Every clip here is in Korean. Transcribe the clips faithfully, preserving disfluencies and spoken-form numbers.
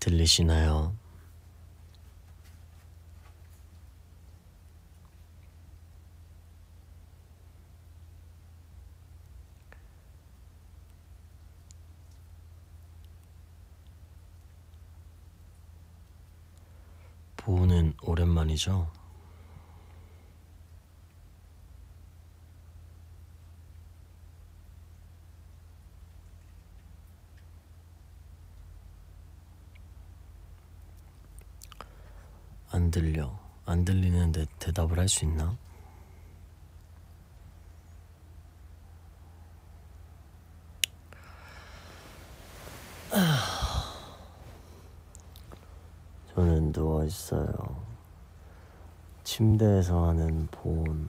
들리시나요? 보우는 오랜만이죠? 안 들려. 안 들리는데 대답을 할 수 있나? 저는 누워있어요. 침대에서 하는 보온.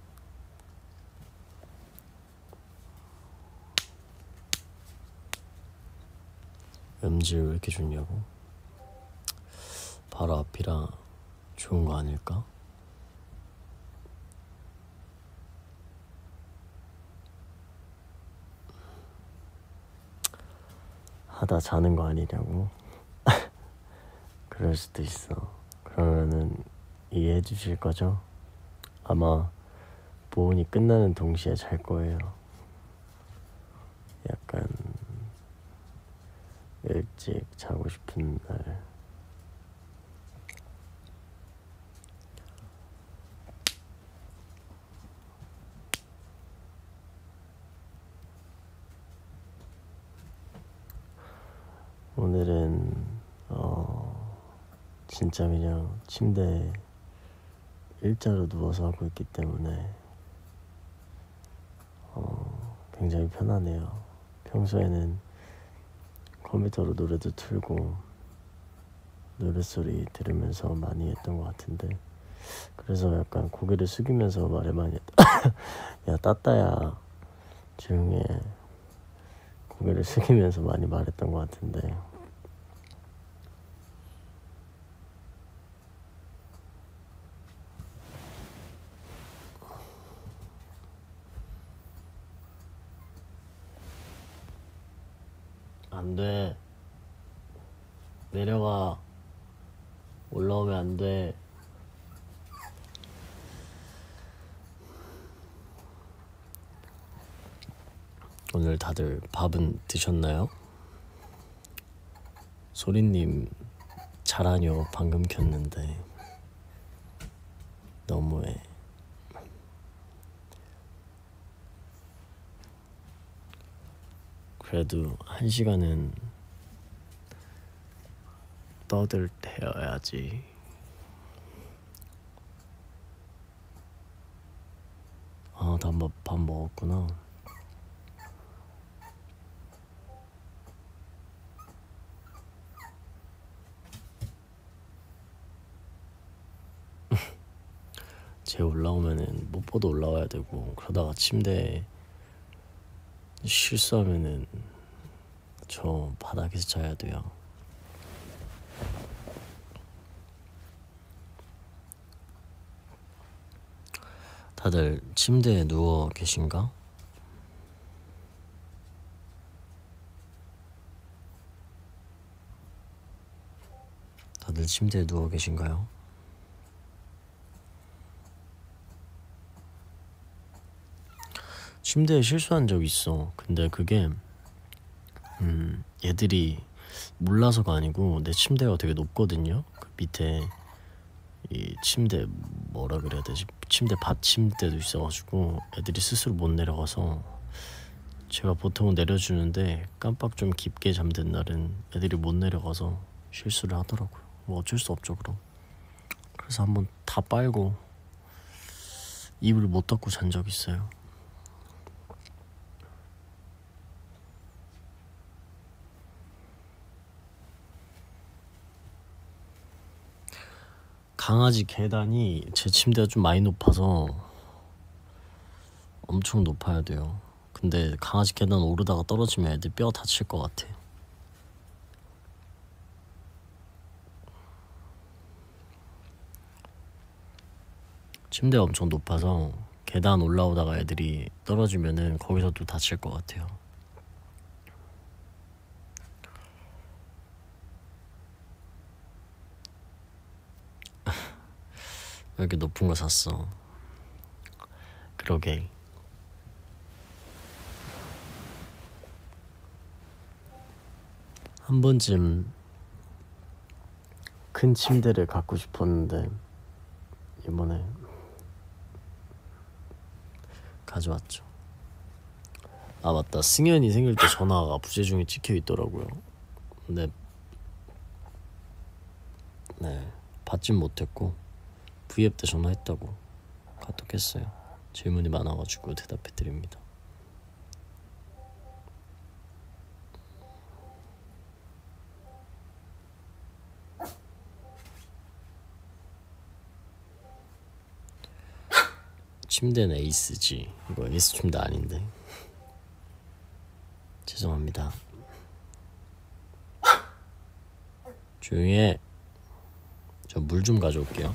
음질 왜 이렇게 좋냐고? 바로 앞이라 좋은 거 아닐까? 하다 자는 거 아니냐고? 그럴 수도 있어. 그러면은 이해해 주실 거죠? 아마 보온이 끝나는 동시에 잘 거예요. 약간 일찍 자고 싶은 날. 오늘은 어 진짜 그냥 침대에 일자로 누워서 하고 있기 때문에 어 굉장히 편하네요. 평소에는 컴퓨터로 노래도 틀고 노랫소리 들으면서 많이 했던 것 같은데, 그래서 약간 고개를 숙이면서 말을 많이 했다. 야 따따야 조용히 해. 고개를 숙이면서 많이 말했던 것 같은데, 안 돼. 내려가. 올라오면 안 돼. 오늘 다들 밥은 드셨나요? 소리님 잘하뇨 방금 켰는데 너무해. 그래도 한 시간은 떠들태워야지. 아, 나 밥 먹었구나. 쟤 올라오면은 못보도 올라와야 되고, 그러다가 침대에 실수하면은 저 바닥에서 자야 돼요. 다들 침대에 누워 계신가? 다들 침대에 누워 계신가요? 침대에 실수한 적 있어. 근데 그게 음 얘들이 몰라서가 아니고, 내 침대가 되게 높거든요. 그 밑에 이 침대 뭐라 그래야 되지? 침대 받침대도 있어가지고 애들이 스스로 못 내려가서, 제가 보통은 내려주는데 깜빡 좀 깊게 잠든 날은 애들이 못 내려가서 실수를 하더라고요. 뭐 어쩔 수 없죠 그럼. 그래서 한번 다 빨고 이불 못 덮고 잔 적 있어요. 강아지 계단이 제 침대가 좀 많이 높아서 엄청 높아야 돼요. 근데 강아지 계단 오르다가 떨어지면 애들 뼈 다칠 것 같아. 침대가 엄청 높아서 계단 올라오다가 애들이 떨어지면은 거기서도 다칠 것 같아요. 왜 이렇게 높은 거 샀어? 그러게. 한 번쯤 큰 침대를 갖고 싶었는데 이번에 가져왔죠. 아 맞다, 승현이 생길 때 전화가 부재중에 찍혀 있더라고요. 근데 네 받진 못했고 V앱 때 전화했다고 카톡했어요. 질문이 많아가지고 대답해드립니다. 침대는 에이스지. 이거 에이스 침대 아닌데. 죄송합니다. 조용히 해. 저 물 좀 가져올게요.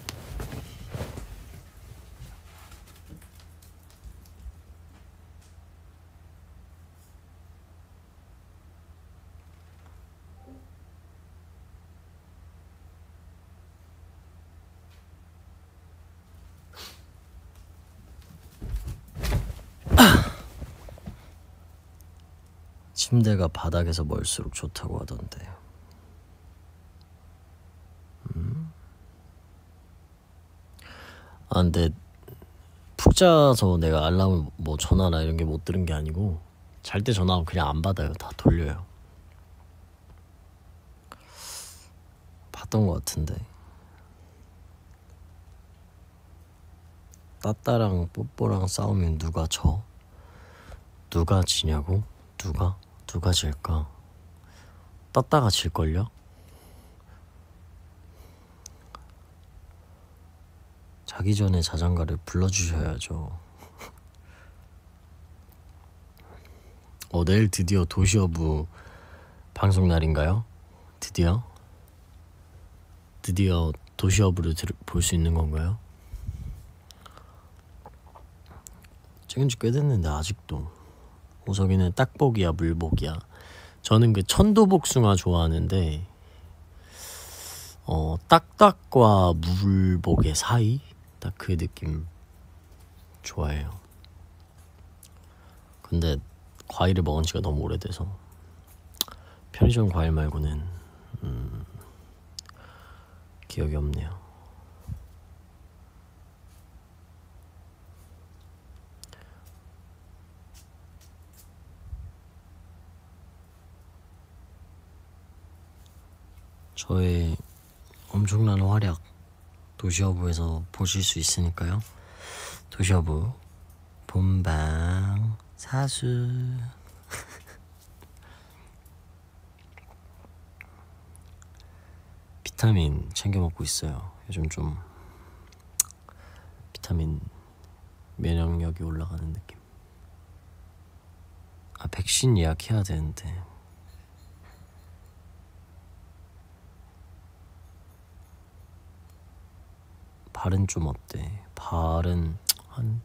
침대가 바닥에서 멀수록 좋다고 하던데. 음? 아 근데 푹 자서 내가 알람을 뭐 전화나 이런 게 못 들은 게 아니고 잘 때 전화하면 그냥 안 받아요. 다 돌려요. 봤던 것 같은데. 따따랑 뽀뽀랑 싸우면 누가 져? 누가 지냐고? 누가? 누가 질까? 따따가 질걸요? 자기 전에 자장가를 불러주셔야죠. 어, 내일 드디어 도시어부 방송 날인가요? 드디어? 드디어 도시어부를 볼 수 있는 건가요? 찍은 지 꽤 됐는데 아직도. 호석이는 딱복이야 물복이야. 저는 그 천도복숭아 좋아하는데 어 딱딱과 물복의 사이? 딱 그 느낌 좋아해요. 근데 과일을 먹은 지가 너무 오래돼서 편의점 과일 말고는 음, 기억이 없네요. 저의 엄청난 활약 도시어부에서 보실 수 있으니까요. 도시어부 본방 사수. 비타민 챙겨 먹고 있어요. 요즘 좀 비타민 면역력이 올라가는 느낌. 아 백신 예약해야 되는데. 발은 좀 어때? 발은 한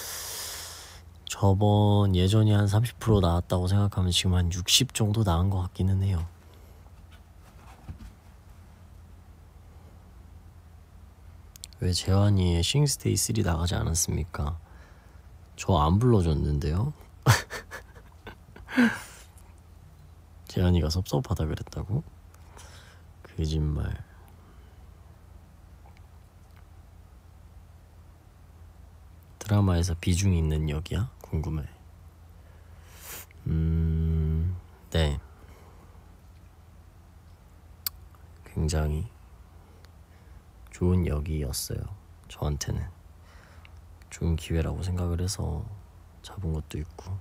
저번 예전이 한 삼십 퍼센트 나았다고 생각하면 지금 한 육십 정도 나은 것 같기는 해요. 왜 재환이의 싱스테이 삼 나가지 않았습니까? 저 안 불러줬는데요? 재환이가 섭섭하다 그랬다고? 거짓말. 드라마에서 비중이 있는 역이야? 궁금해. 음... 네. 굉장히 좋은 역이었어요. 저한테는 좋은 기회라고 생각을 해서 잡은 것도 있고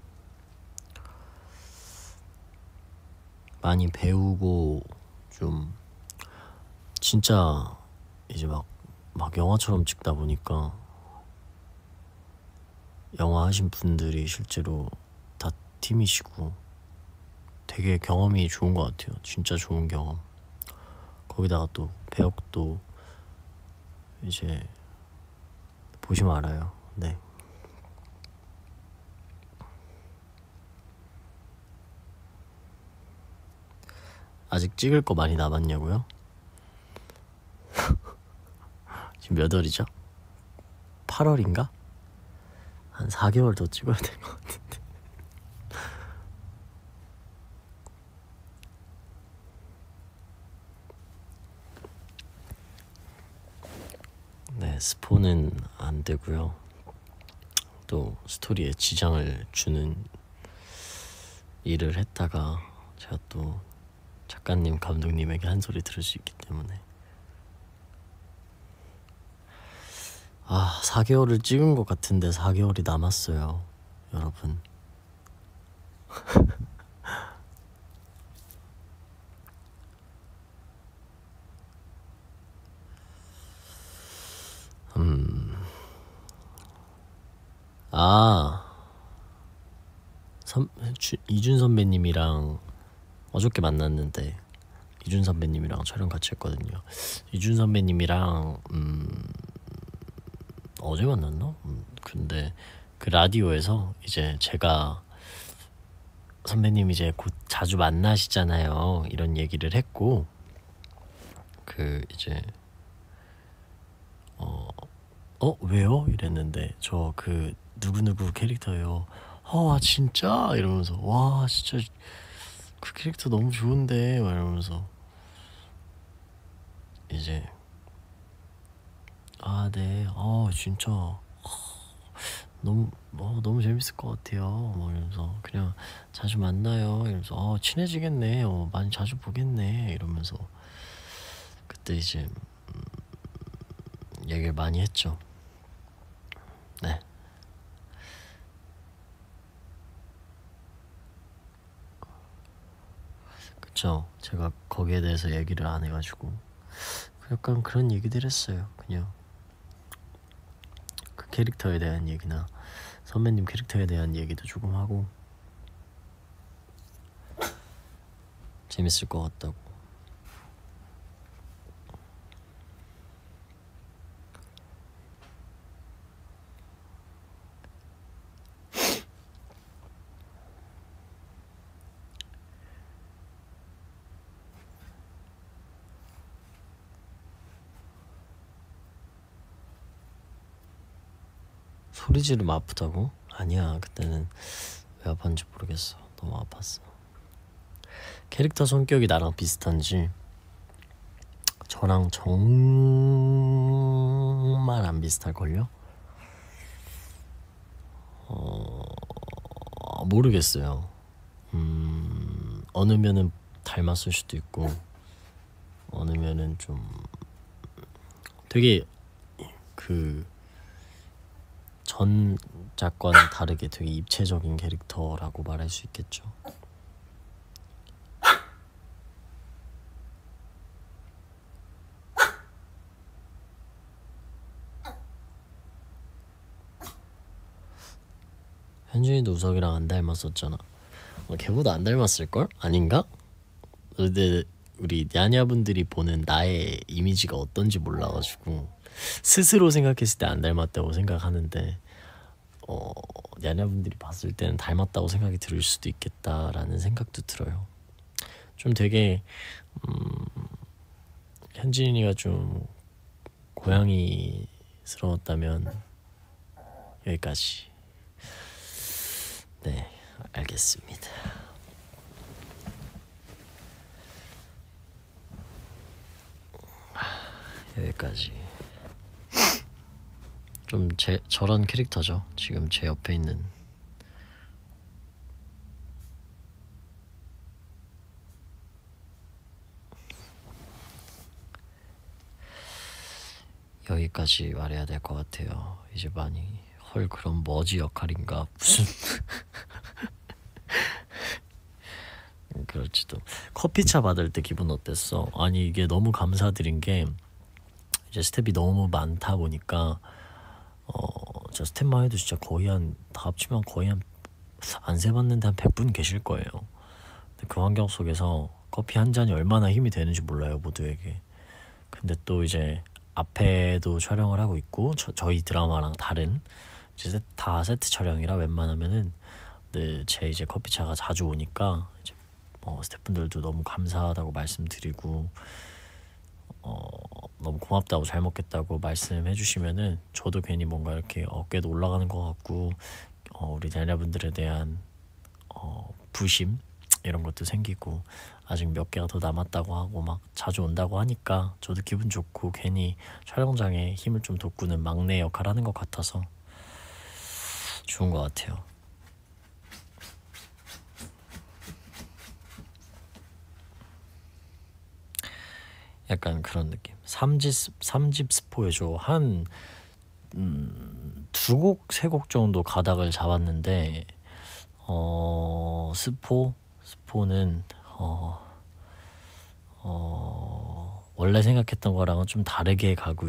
많이 배우고 좀 진짜 이제 막, 막 영화처럼 찍다 보니까 영화 하신 분들이 실제로 다 팀이시고 되게 경험이 좋은 것 같아요. 진짜 좋은 경험. 거기다가 또 배역도 이제 보시면 알아요. 네. 아직 찍을 거 많이 남았냐고요? 지금 몇 월이죠? 팔월인가? 한 사 개월 더 찍어야 될 것 같은데. 네, 스포는 안 되고요. 또 스토리에 지장을 주는 일을 했다가 제가 또 작가님, 감독님에게 한 소리 들을 수 있기 때문에. 아, 사 개월을 찍은 것 같은데 사 개월이 남았어요, 여러분. 음. 아, 선, 주, 이준 선배님이랑 어저께 만났는데 이준 선배님이랑 촬영 같이 했거든요. 이준 선배님이랑 음, 어제 만났나? 음, 근데 그 라디오에서 이제 제가 선배님 이제 곧 자주 만나시잖아요, 이런 얘기를 했고, 그 이제 어, 어 왜요? 이랬는데 저 그 누구누구 캐릭터예요. 아 진짜? 이러면서 와 진짜 그 캐릭터 너무 좋은데 막 이러면서 이제 아 네, 아 진짜 너무 어, 너무 재밌을 것 같아요. 뭐 이러면서 그냥 자주 만나요. 이러면서 어, 친해지겠네. 어, 많이 자주 보겠네. 이러면서 그때 이제 음, 얘기를 많이 했죠. 네. 그쵸. 제가 거기에 대해서 얘기를 안 해가지고 약간 그런 얘기들 했어요. 그냥 그 캐릭터에 대한 얘기나 선배님 캐릭터에 대한 얘기도 조금 하고 재밌을 것 같다고. 소리 지르면 아프다고? 아니야, 그때는 왜 아팠는지 모르겠어. 너무 아팠어. 캐릭터 성격이 나랑 비슷한지 저랑 정말 안 비슷할걸요? 어... 모르겠어요. 음... 어느 면은 닮았을 수도 있고 어느 면은 좀 되게 그 전작과는 다르게 되게 입체적인 캐릭터라고 말할 수 있겠죠. 현준이도 우석이랑 안 닮았었잖아. 어, 걔보다 안 닮았을걸? 아닌가? 근데 우리 냐냐분들이 보는 나의 이미지가 어떤지 몰라가지고 스스로 생각했을 때 안 닮았다고 생각하는데 어, 냐냐분들이 봤을 때는 닮았다고 생각이 들을 수도 있겠다라는 생각도 들어요. 좀 되게 음, 현진이가 좀 고양이스러웠다면 여기까지. 네, 알겠습니다. 여기까지. 좀 제, 저런 캐릭터죠. 지금 제 옆에 있는. 여기까지 말해야 될 것 같아요. 이제 많이 헐 그럼 뭐지 역할인가 무슨 그렇지도. 커피차 받을 때 기분 어땠어? 아니 이게 너무 감사드린 게 이제 스텝이 너무 많다 보니까 어, 저 스텝만 해도 진짜 거의 한 다 합치면 거의 한 안 세봤는데 한 백 분 계실 거예요. 근데 그 환경 속에서 커피 한 잔이 얼마나 힘이 되는지 몰라요, 모두에게. 근데 또 이제 앞에도 촬영을 하고 있고 저, 저희 드라마랑 다른 이제 다 세트 촬영이라 웬만하면은 네, 제 이제 커피차가 자주 오니까 이제 어, 스태프분들도 너무 감사하다고 말씀드리고 어, 너무 고맙다고 잘 먹겠다고 말씀해 주시면은 저도 괜히 뭔가 이렇게 어깨도 올라가는 것 같고 어, 우리 자녀분들에 대한 어, 부심 이런 것도 생기고 아직 몇 개가 더 남았다고 하고 막 자주 온다고 하니까 저도 기분 좋고 괜히 촬영장에 힘을 좀 돋구는 막내 역할 하는 것 같아서 좋은 것 같아요. 약간 그런 느낌. 삼집 삼집 스포해줘. 한 음, 두 곡 세 곡 정도 가닥을 잡았는데 어 스포 스포는 어, 어 원래 생각했던 거랑은 좀 다르게 가고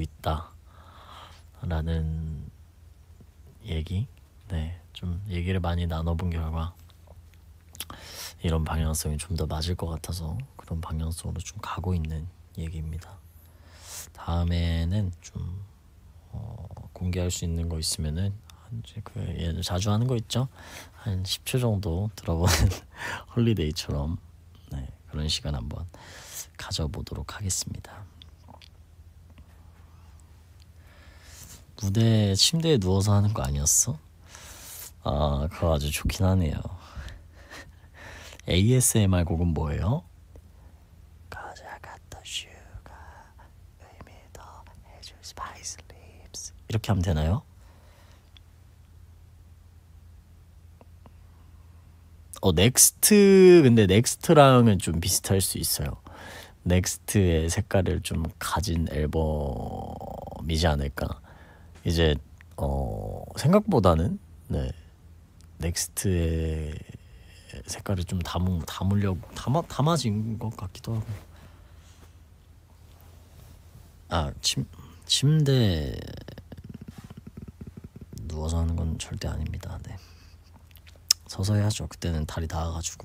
있다라는 얘기. 네, 좀 얘기를 많이 나눠본 결과 이런 방향성이 좀 더 맞을 것 같아서 그런 방향성으로 좀 가고 있는 얘기입니다. 다음에는 좀 어, 공개할 수 있는 거 있으면은 그 얘는 자주 하는 거 있죠? 한 십 초 정도 들어보는 홀리데이처럼 네, 그런 시간 한번 가져보도록 하겠습니다. 무대 침대에 누워서 하는 거 아니었어? 아, 그거 아주 좋긴 하네요. 에이에스엠알 곡은 뭐예요? 이렇게 하면 되나요? 어 넥스트 근데 넥스트랑은 좀 비슷할 수 있어요. 넥스트의 색깔을 좀 가진 앨범이지 않을까. 이제 어 생각보다는 네 넥스트의 색깔을 좀 담으 담으려고 담아 담아진 것 같기도 하고. 아 침 침대 누워서 하는 건 절대 아닙니다. 네. 서서 해야죠. 그때는 다리 닿아가지고.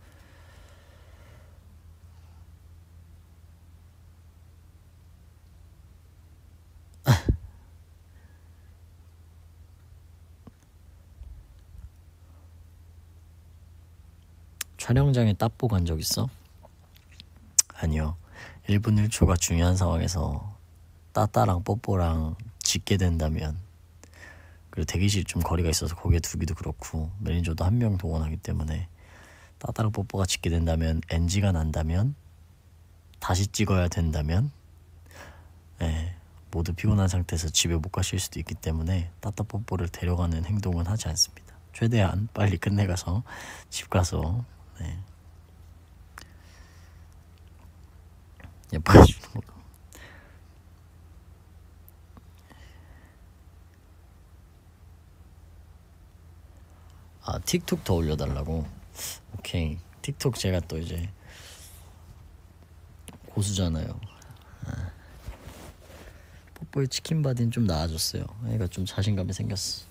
촬영장에 따뽀 간 적 있어? 아니요. 일 분 일 초가 중요한 상황에서 따따랑 뽀뽀랑 짓게 된다면, 그리고 대기실 좀 거리가 있어서 거기에 두기도 그렇고 매니저도 한 명 동원하기 때문에 따따랑 뽀뽀가 짓게 된다면, 엔지가 난다면, 다시 찍어야 된다면 예, 모두 피곤한 상태에서 집에 못 가실 수도 있기 때문에 따따 뽀뽀를 데려가는 행동은 하지 않습니다. 최대한 빨리 끝내가서 집 가서 네. 예뻐해 주는 걸로. 아, 틱톡 더 올려달라고? 오케이. 틱톡 제가 또 이제 고수잖아요. 아. 뽀뽀의 치킨 바디는 좀 나아졌어요. 애가 좀 자신감이 생겼어.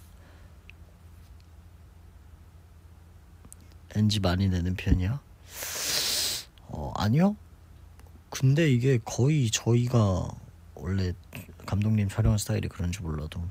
엔지 많이 내는 편이야? 어, 아니요. 근데 이게 거의 저희가 원래 감독님 촬영 스타일이 그런지 몰라도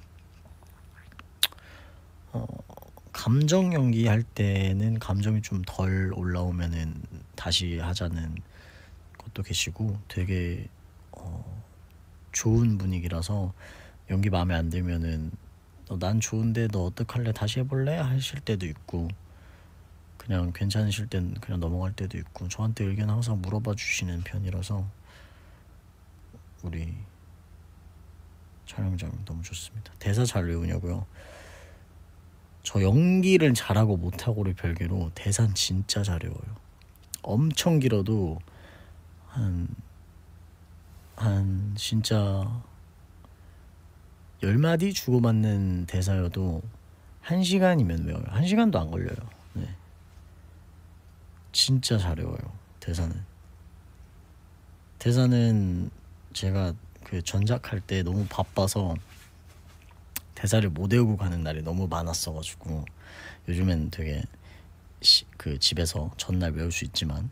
어, 감정 연기할 때는 감정이 좀 덜 올라오면은 다시 하자는 것도 계시고, 되게 어, 좋은 분위기라서 연기 마음에 안 들면은 너 난 좋은데 너 어떡할래 다시 해볼래 하실 때도 있고, 그냥 괜찮으실 땐 그냥 넘어갈 때도 있고, 저한테 의견 항상 물어봐 주시는 편이라서 우리 촬영장 너무 좋습니다. 대사 잘 외우냐고요? 저 연기를 잘하고 못하고를 별개로 대사는 진짜 잘 외워요. 엄청 길어도 한, 한 진짜 열 마디 주고받는 대사여도 한 시간이면 외워요. 한 시간도 안 걸려요. 네. 진짜 잘 외워요. 대사는 대사는 제가 그 전작할 때 너무 바빠서 대사를 못 외우고 가는 날이 너무 많았어가지고, 요즘엔 되게 시, 그 집에서 전날 외울 수 있지만,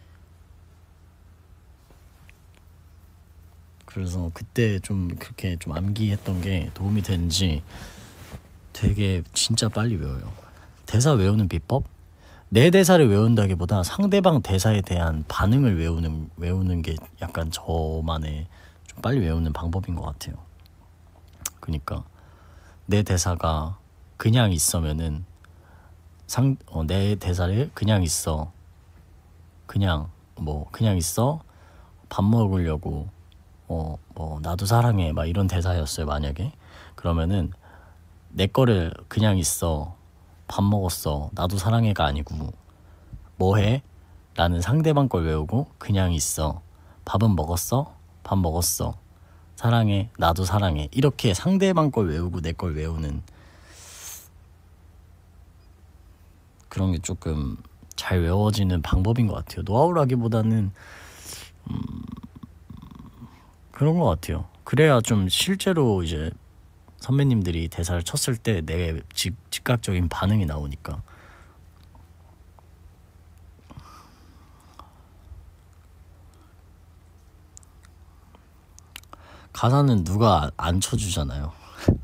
그래서 그때 좀 그렇게 좀 암기했던 게 도움이 되는지 되게 진짜 빨리 외워요. 대사 외우는 비법? 내 대사를 외운다기보다 상대방 대사에 대한 반응을 외우는 외우는 게 약간 저만의 빨리 외우는 방법인 것 같아요. 그러니까 내 대사가 그냥 있으면은 상, 어, 내 대사를 그냥 있어 그냥 뭐 그냥 있어 밥 먹으려고 어 뭐 나도 사랑해 막 이런 대사였어요. 만약에 그러면은 내 거를 그냥 있어 밥 먹었어 나도 사랑해가 아니고 뭐해? 라는 상대방 걸 외우고 그냥 있어 밥은 먹었어? 밥 먹었어 사랑해 나도 사랑해 이렇게 상대방 걸 외우고 내 걸 외우는 그런 게 조금 잘 외워지는 방법인 것 같아요. 노하우라기보다는 음, 그런 것 같아요. 그래야 좀 실제로 이제 선배님들이 대사를 쳤을 때 내 즉각적인 반응이 나오니까. 가사는 누가 안 쳐주잖아요.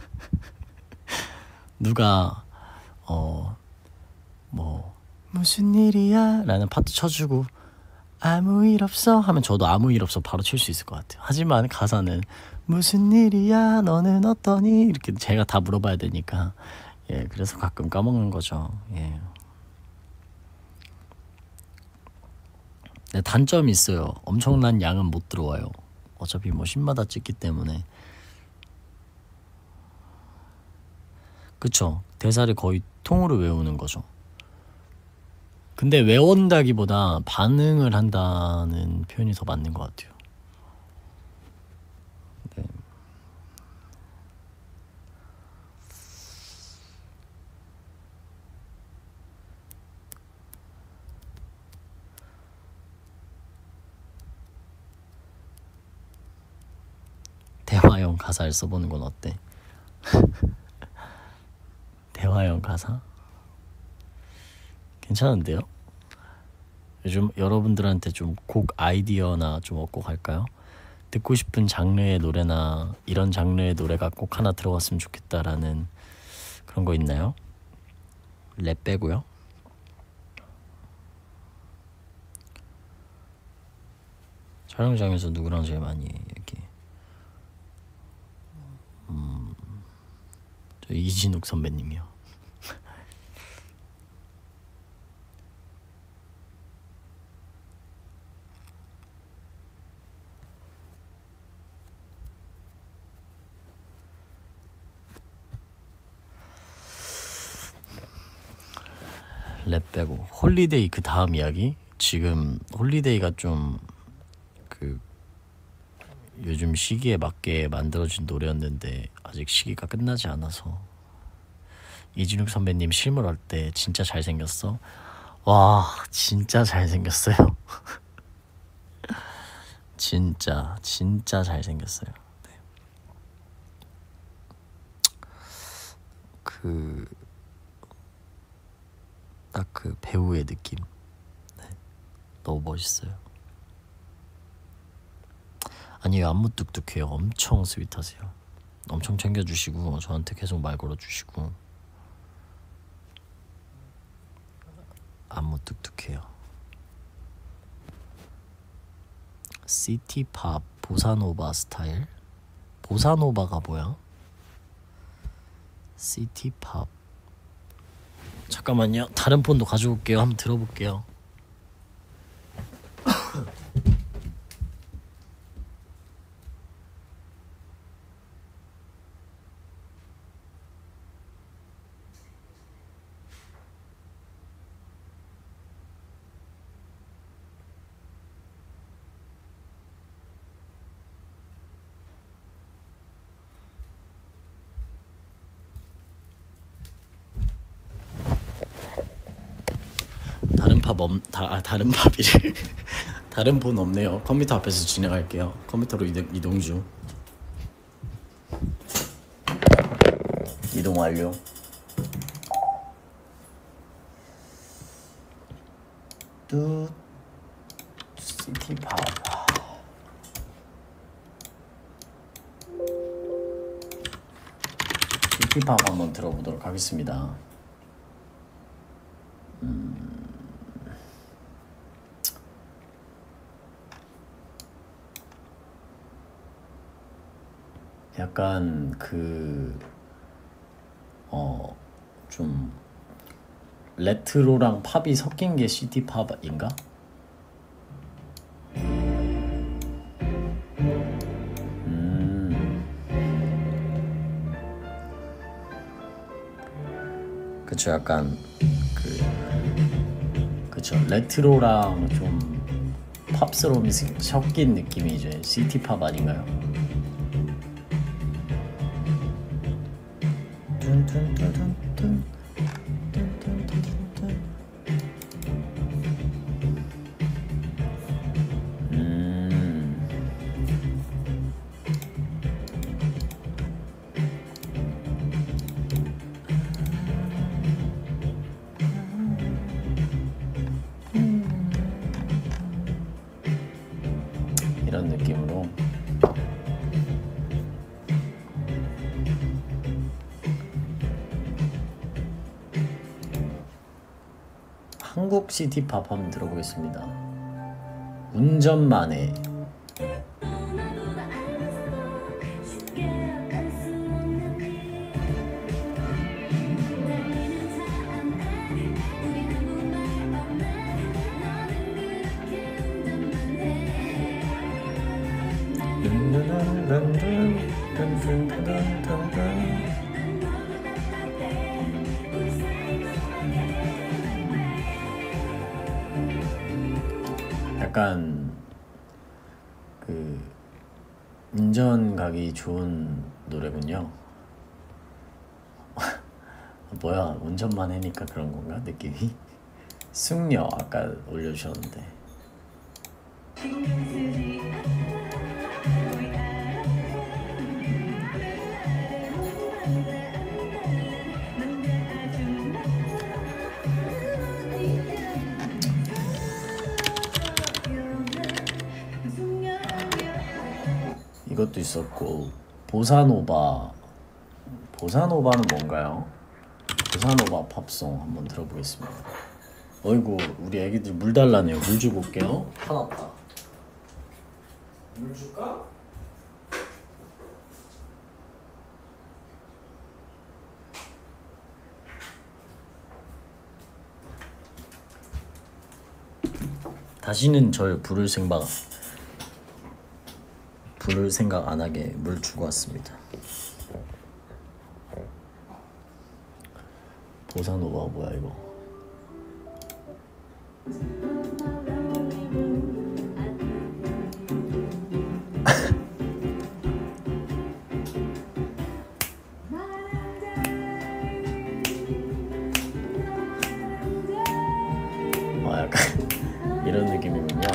누가 어 뭐 무슨 일이야 라는 파트 쳐주고 아무 일 없어 하면 저도 아무 일 없어 바로 칠 수 있을 것 같아요. 하지만 가사는 무슨 일이야 너는 어떠니 이렇게 제가 다 물어봐야 되니까 예 그래서 가끔 까먹는 거죠. 예. 네, 단점이 있어요. 엄청난 양은 못 들어와요. 어차피 뭐 씬마다 찍기 때문에. 그쵸. 대사를 거의 통으로 외우는 거죠. 근데 외운다기보다 반응을 한다는 표현이 더 맞는 것 같아요. 네. 대화형 가사를 써보는 건 어때? 대화형 가사? 괜찮은데요? 요즘 여러분들한테 좀 곡 아이디어나 좀 얻고 갈까요? 듣고 싶은 장르의 노래나 이런 장르의 노래가 꼭 하나 들어갔으면 좋겠다라는 그런 거 있나요? 랩 빼고요. 촬영장에서 누구랑 제일 많이 이렇게 음, 저 이진욱 선배님이요. 랩 빼고 홀리데이 그 다음 이야기. 지금 홀리데이가 좀 그 요즘 시기에 맞게 만들어진 노래였는데 아직 시기가 끝나지 않아서. 이진욱 선배님 실물할 때 진짜 잘생겼어. 와 진짜 잘생겼어요. 진짜 진짜 잘생겼어요. 네. 그 딱 그 배우의 느낌. 네. 너무 멋있어요. 아니에요 안 무뚝뚝해요. 엄청 스윗하세요. 엄청 챙겨주시고 저한테 계속 말 걸어주시고 안 무뚝뚝해요. 시티팝 보사노바 스타일. 보사노바가 뭐야? 시티팝. 잠깐만요. 다른 폰도 가지고 올게요. 한번 들어볼게요. 다른 팝 없.. 다, 아, 다른 팝이래. 다른 폰 없네요. 컴퓨터 앞에서 진행할게요. 컴퓨터로 이동, 이동 중. 이동 완료. 뚜 시티팝. 시티팝 한번 들어보도록 하겠습니다. 음... 약간 그 어 좀 레트로랑 팝이 섞인 게 시티 팝인가? 음, 그쵸. 약간 그 그쵸. 레트로랑 좀 팝스러움이 스- 섞인 느낌이 이제 시티 팝 아닌가요? 뚠뚠뚠뚠뚠, 뚠뚠뚠뚠뚠. 음, 이런 느낌으로. 한국 시티팝 한번 들어보겠습니다. 운전만 해. 약간 그 운전 가기 좋은 노래군요. 뭐야, 운전만 해니까 그런 건가 느낌이? 숙녀 아까 올려주셨는데. 이것도 있었고, 보사노바. 보사노바는 뭔가요? 보사노바 팝송 한번 들어보겠습니다. 어이구, 우리 애기들 물 달라네요. 물 주고 올게요. 화났다. 물 줄까? 다시는 절 부를 생각 부를 생각 안 하게 물 주고 왔습니다. 보사노바 뭐야 이거? 어, 약간 이런 느낌이군요.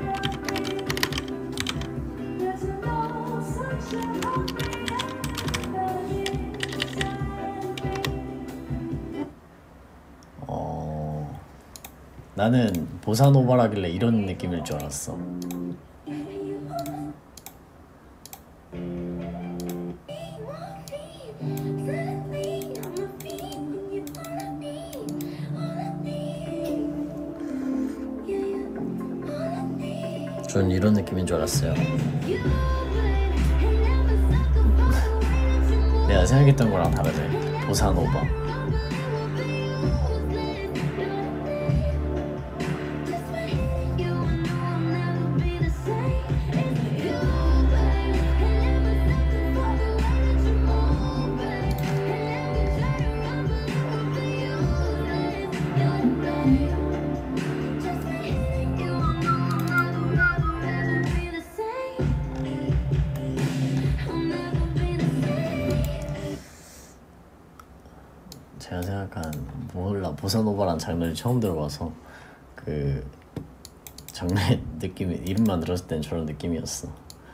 어, 나는 보사노바라길래 이런 느낌일 줄 알았어. 전 이런 느낌인 줄 알았어요. 내가 생각했던 거랑 다르네. 보사노바. 제가 생각한 몰라 보사노바란 장르를 처음 들어봐서 그 장르의 느낌이 이름만 들었을 땐 저런 느낌이었어.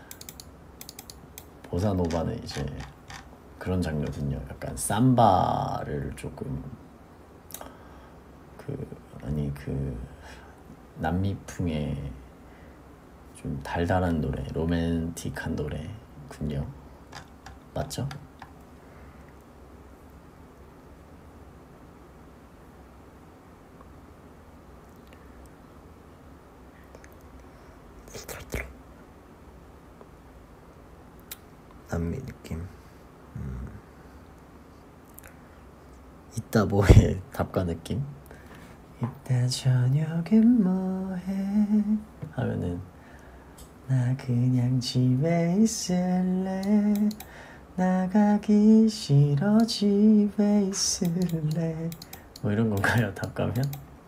보사노바는 이제 그런 장르군요. 약간 삼바를 조금 그 아니 그 남미풍의 좀 달달한 노래, 로맨틱한 노래군요. 맞죠? 남미 느낌. 음. 이따 뭐해 답가 느낌. 이따 저녁엔 뭐해 하면은 나 그냥 집에 있을래. 나가기 싫어 집에 있을래. 뭐 이런 건가요 답가면?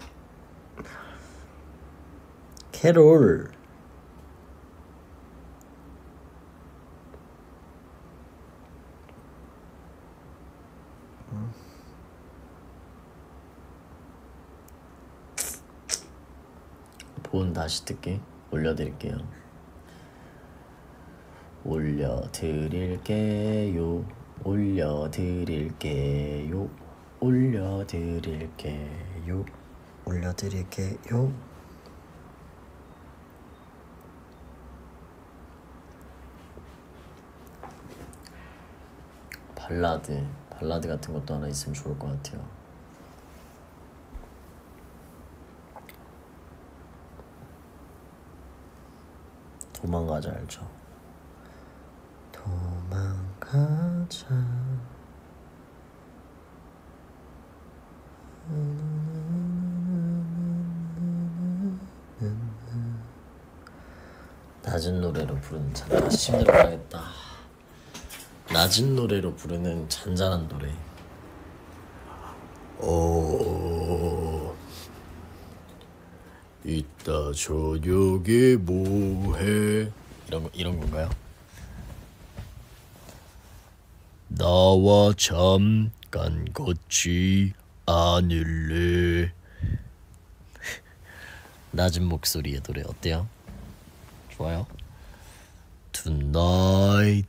캐롤. 본 다시 듣기 올려드릴게요. 올려드릴게요. 올려드릴게요. 올려드릴게요. 올려드릴게요. 발라드 발라드 같은 것도 하나 있으면 좋을 것 같아요. 도망가자 알죠? 도망가자. 낮은 노래로 부르는 잔 다시 힘들어가겠다. 낮은 노래로 부르는 잔잔한 노래. 어... 이따 저녁에 뭐해? 이런 거 이런 건가요? 나와 잠깐 걷지 않을래? 낮은 목소리의 노래 어때요? 좋아요? Tonight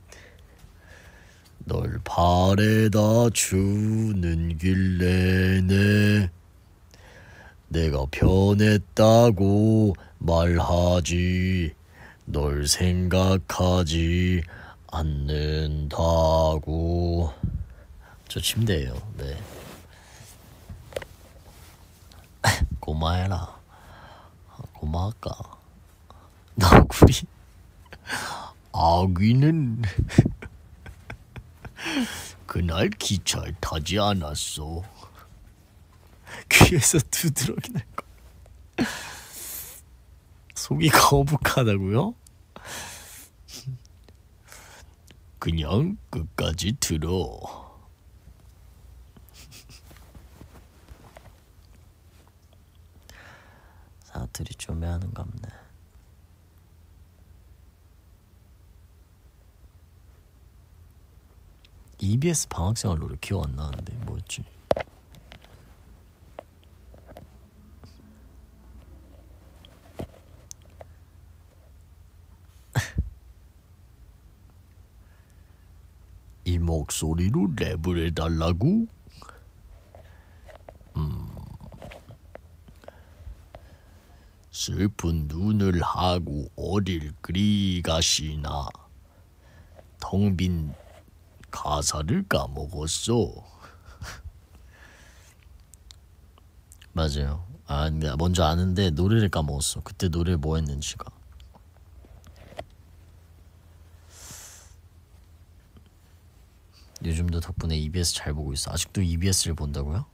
널 발에다 주는 길 내내 내가 변했다고 말하지 널 생각하지 않는다고. 저 침대예요. 네. 고마해라. 고마할까? 너구리. 아귀는 그날 기차에 타지 않았어. 귀에서 두드러기 날 거. 속이 거북하다고요? 그냥 끝까지 들어. 사투리 좀 해하는갑네. 이비에스 방학생활 노래 기억 안 나는데 뭐였지? 이 목소리로 랩을 해달라고? 음. 슬픈 눈을 하고 어딜 그리 가시나. 텅 빈 가사를 까먹었어. 맞아요. 아, 먼저 아는데 노래를 까먹었어. 그때 노래 뭐 했는지가. 요즘도 덕분에 이비에스 잘 보고 있어. 아직도 이비에스를 본다고요?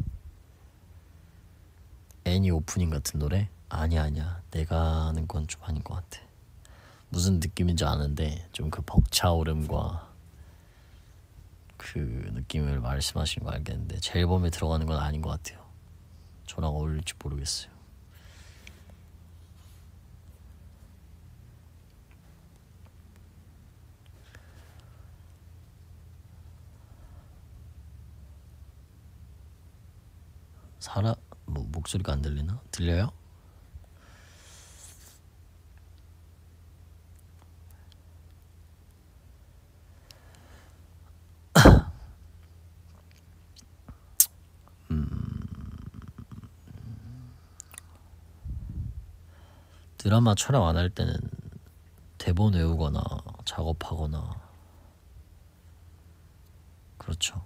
애니 오프닝 같은 노래? 아니야 아니야. 내가 아는 건 좀 아닌 것 같아. 무슨 느낌인지 아는데 좀 그 벅차오름과 그 느낌을 말씀하시는 거 알겠는데 제 앨범에 들어가는 건 아닌 것 같아요. 저랑 어울릴지 모르겠어요. 사라 뭐 목소리가 안 들리나? 들려요? 음... 드라마 촬영 안 할 때는 대본 외우거나 작업하거나 그렇죠.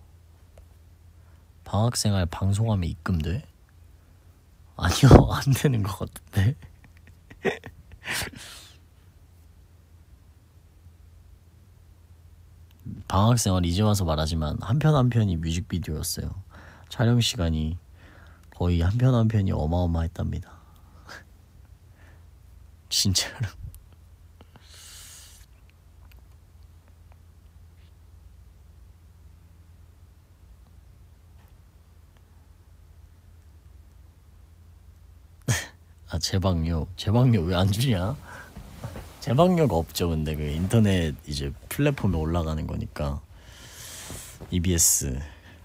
방학생활 방송하면 입금돼? 아니요 안 되는 것 같은데. 방학생활 이제 와서 말하지만 한 편 한 편이 뮤직비디오였어요. 촬영 시간이 거의 한 편 한 편이 어마어마했답니다. 진짜로. 아, 제방료 제방료 왜 안 주냐? 제방료가 없죠. 근데 그 인터넷 이제 플랫폼에 올라가는 거니까. 이비에스.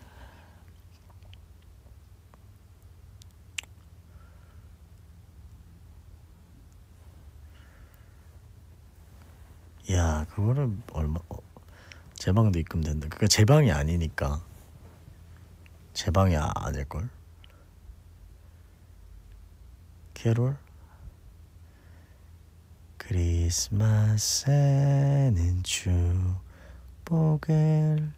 야, 그거를 얼마 어, 제방도 입금된다. 그게 제방이 아니니까. 제방이 아, 아닐걸? 캐롤? 크리스마스에는 축복을,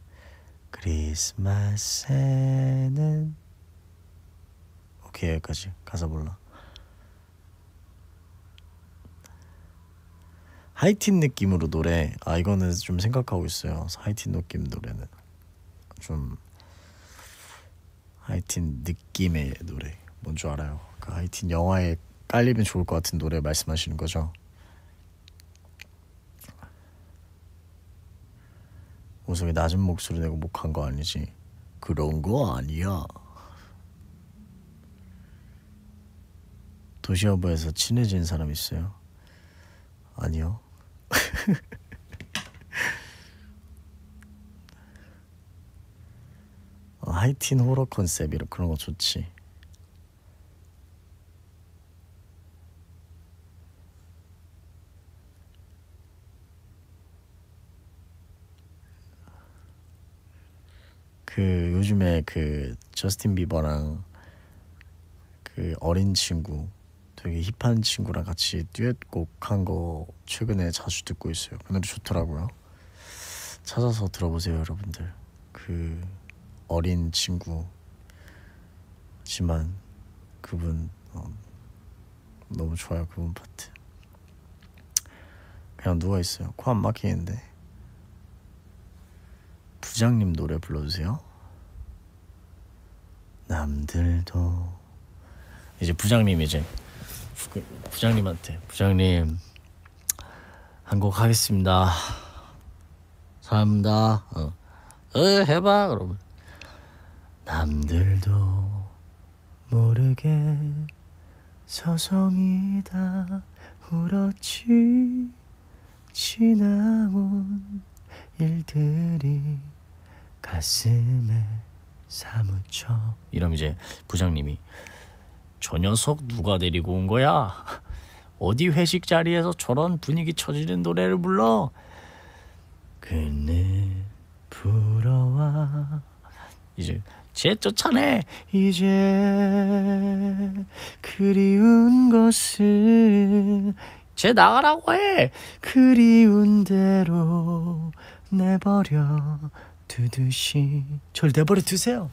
크리스마스에는. 오케이, 여기까지. 가사 몰라. 하이틴 느낌으로 노래. 아, 이거는 좀 생각하고 있어요. 하이틴 느낌 노래는 좀 하이틴 느낌의 노래 뭔 줄 알아요? 그 하이틴 영화에 깔리면 좋을 것 같은 노래 말씀하시는 거죠? 우석이 낮은 목소리 내고 목한 거 아니지? 그런 거 아니야. 도시어부에서 친해진 사람 있어요? 아니요. 어, 하이틴 호러 컨셉 이런 그런 거 좋지. 그 요즘에 그 저스틴 비버랑 그 어린 친구 되게 힙한 친구랑 같이 듀엣곡 한 거 최근에 자주 듣고 있어요. 그 노래 좋더라고요. 찾아서 들어보세요, 여러분들. 그 어린 친구지만 그분 어, 너무 좋아요. 그분 파트. 그냥 누워있어요. 코 안 막히는데. 부장님 노래 불러주세요. 남들도. 이제 부장님 이제 부, 부장님한테 부장님 한 곡 하겠습니다. 사랑합니다. 어. 어 해봐. 그러면 남들도 모르게 서성이다 울었지. 지나온 일들이 가슴에 사무쳐. 이러면 이제 부장님이 저 녀석 누가 데리고 온 거야? 어디 회식 자리에서 저런 분위기 처지는 노래를 불러? 그네 불어와. 이제 쟤 쫓아내. 이제 그리운 것을 쟤 나가라고 해. 그리운 대로 내버려 두듯이. 절 내버려 두세요.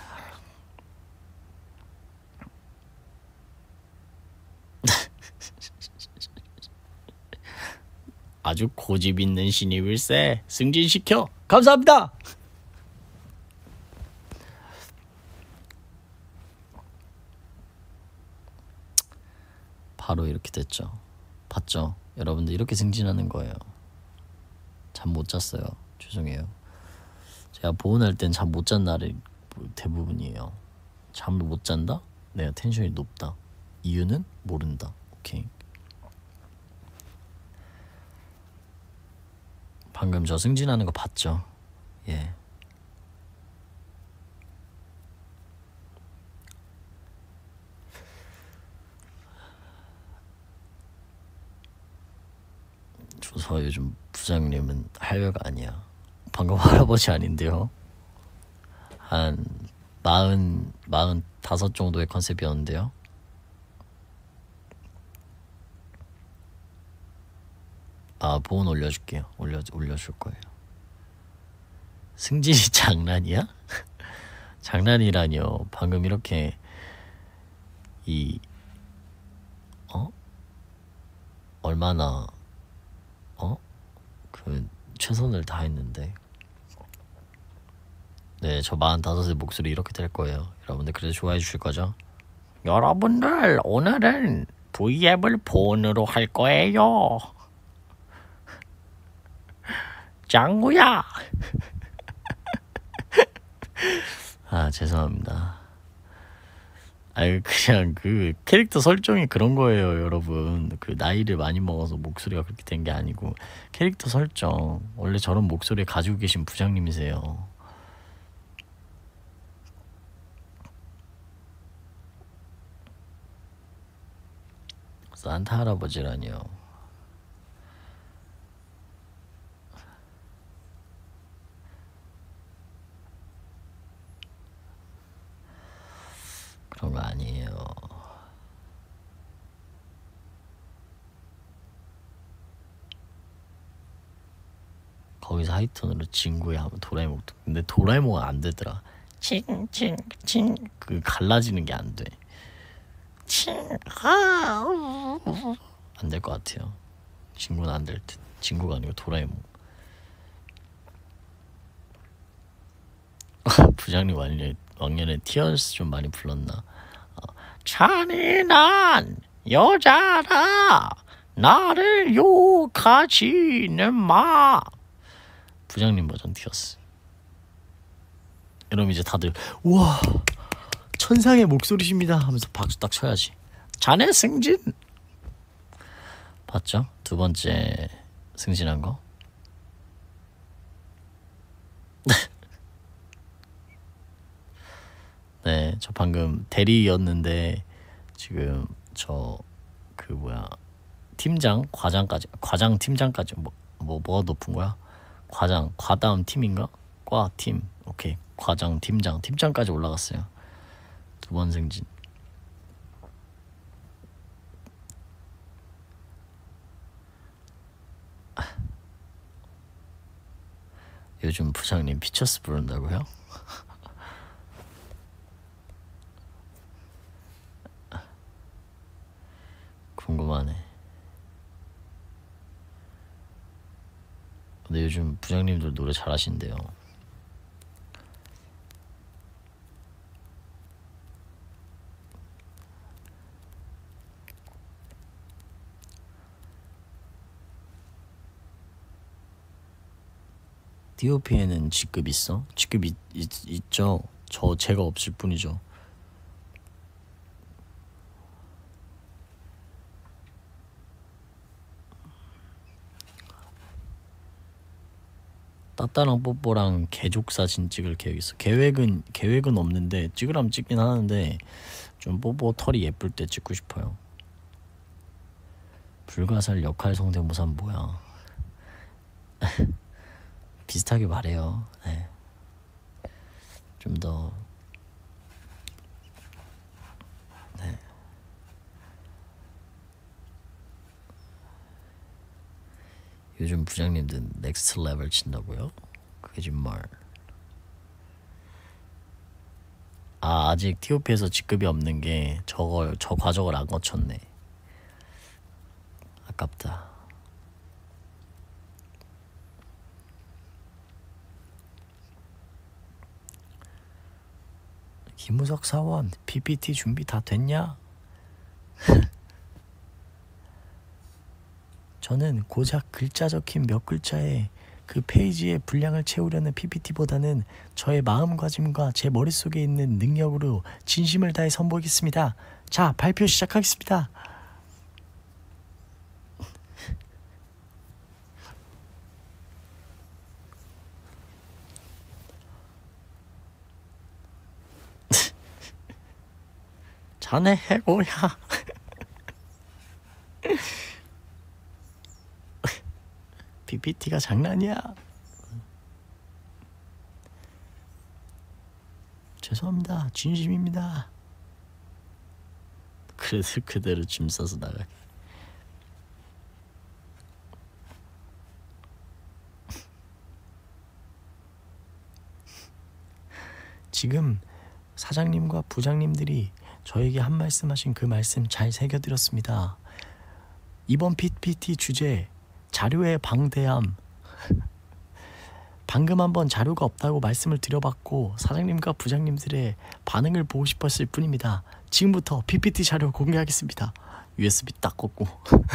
아주 고집 있는 신입일세. 승진시켜. 감사합니다. 바로 이렇게 됐죠. 봤죠? 여러분들 이렇게 승진하는 거예요. 잠 못 잤어요. 죄송해요. 제가 보온할 땐 잠 못 잔 날이 대부분이에요. 잠을 못 잔다? 내가 텐션이 높다. 이유는 모른다. 오케이. 방금 저 승진하는 거 봤죠? 예. 조서 요즘 부장님은 할배가 아니야. 방금 할아버지 아닌데요. 한 마흔 마흔 다섯 정도의 컨셉이었는데요. 아, 보온 올려줄게요. 올려 올려줄 거예요. 승진이 장난이야? 장난이라뇨. 방금 이렇게 이 어? 얼마나 어? 그 최선을 다했는데 네, 저 마흔다섯의 목소리 이렇게 될 거예요. 여러분들 그래도 좋아해 주실 거죠? 여러분들 오늘은 브이앱을 폰으로 할 거예요. 짱구야. 아 죄송합니다. 아유 그냥 그 캐릭터 설정이 그런 거예요, 여러분. 그 나이를 많이 먹어서 목소리가 그렇게 된 게 아니고 캐릭터 설정. 원래 저런 목소리 가지고 계신 부장님이세요. 산타 할아버지라니요. 그런 거 아니에요. 거기서 하이톤으로 친구야 하면 도라에몽도. 근데 도라에몽은 안 되더라. 칭칭칭 그 갈라지는 게 안 돼. 안 될 것 같아요. 친구는 안 될 듯. 친구가 아니고 도라에몽. 부장님 왕년에, 왕년에 티어스 좀 많이 불렀나? 어, 잔인한 여자라 나를 욕하지는 마. 부장님 버전 티어스. 그럼 이제 다들 우와 천상의 목소리십니다 하면서 박수 딱 쳐야지. 자네 승진. 봤죠? 두 번째 승진한 거. 네, 저 방금 대리였는데 지금 저 그 뭐야 팀장, 과장까지, 과장 팀장까지 뭐, 뭐 뭐가 높은 거야? 과장, 과다음 팀인가? 과 팀, 오케이. 과장, 팀장, 팀장까지 올라갔어요. 두 번 승진. 요즘 부장님 피처스 부른다고요? 궁금하네. 근데 요즘 부장님들 노래 잘하신대요. 디오피에는 직급 있어? 직급 있, 있, 있죠. 저 제가 없을 뿐이죠. 따따랑 뽀뽀랑 개족 사진 찍을 계획 있어. 계획은 계획은 없는데 찍으라면 찍긴 하는데 좀 뽀뽀 털이 예쁠 때 찍고 싶어요. 불가살 역할 성대모사는 뭐야? 비슷하게 말해요. 네. 좀 더 네. 요즘 부장님들 넥스트 레벨 친다고요? 그게 정말. 아 아직 티오피에서 직급이 없는 게 저걸 저 과정을 안 거쳤네. 아깝다. 김우석 사원 피피티 준비 다 됐냐? 저는 고작 글자 적힌 몇 글자에 그 페이지의 분량을 채우려는 피피티보다는 저의 마음가짐과 제 머릿속에 있는 능력으로 진심을 다해 선보이겠습니다. 자, 발표 시작하겠습니다. 자네 해고야. 피피티가 장난이야. 죄송합니다. 진심입니다. 그래도 그대로 짐 싸서 나가게. 지금 사장님과 부장님들이 저에게 한 말씀 하신 그 말씀 잘 새겨들었습니다. 이번 피피티 주제 자료의 방대함. 방금 한번 자료가 없다고 말씀을 드려봤고 사장님과 부장님들의 반응을 보고 싶었을 뿐입니다. 지금부터 피피티 자료 공개하겠습니다. 유에스비 딱 꽂고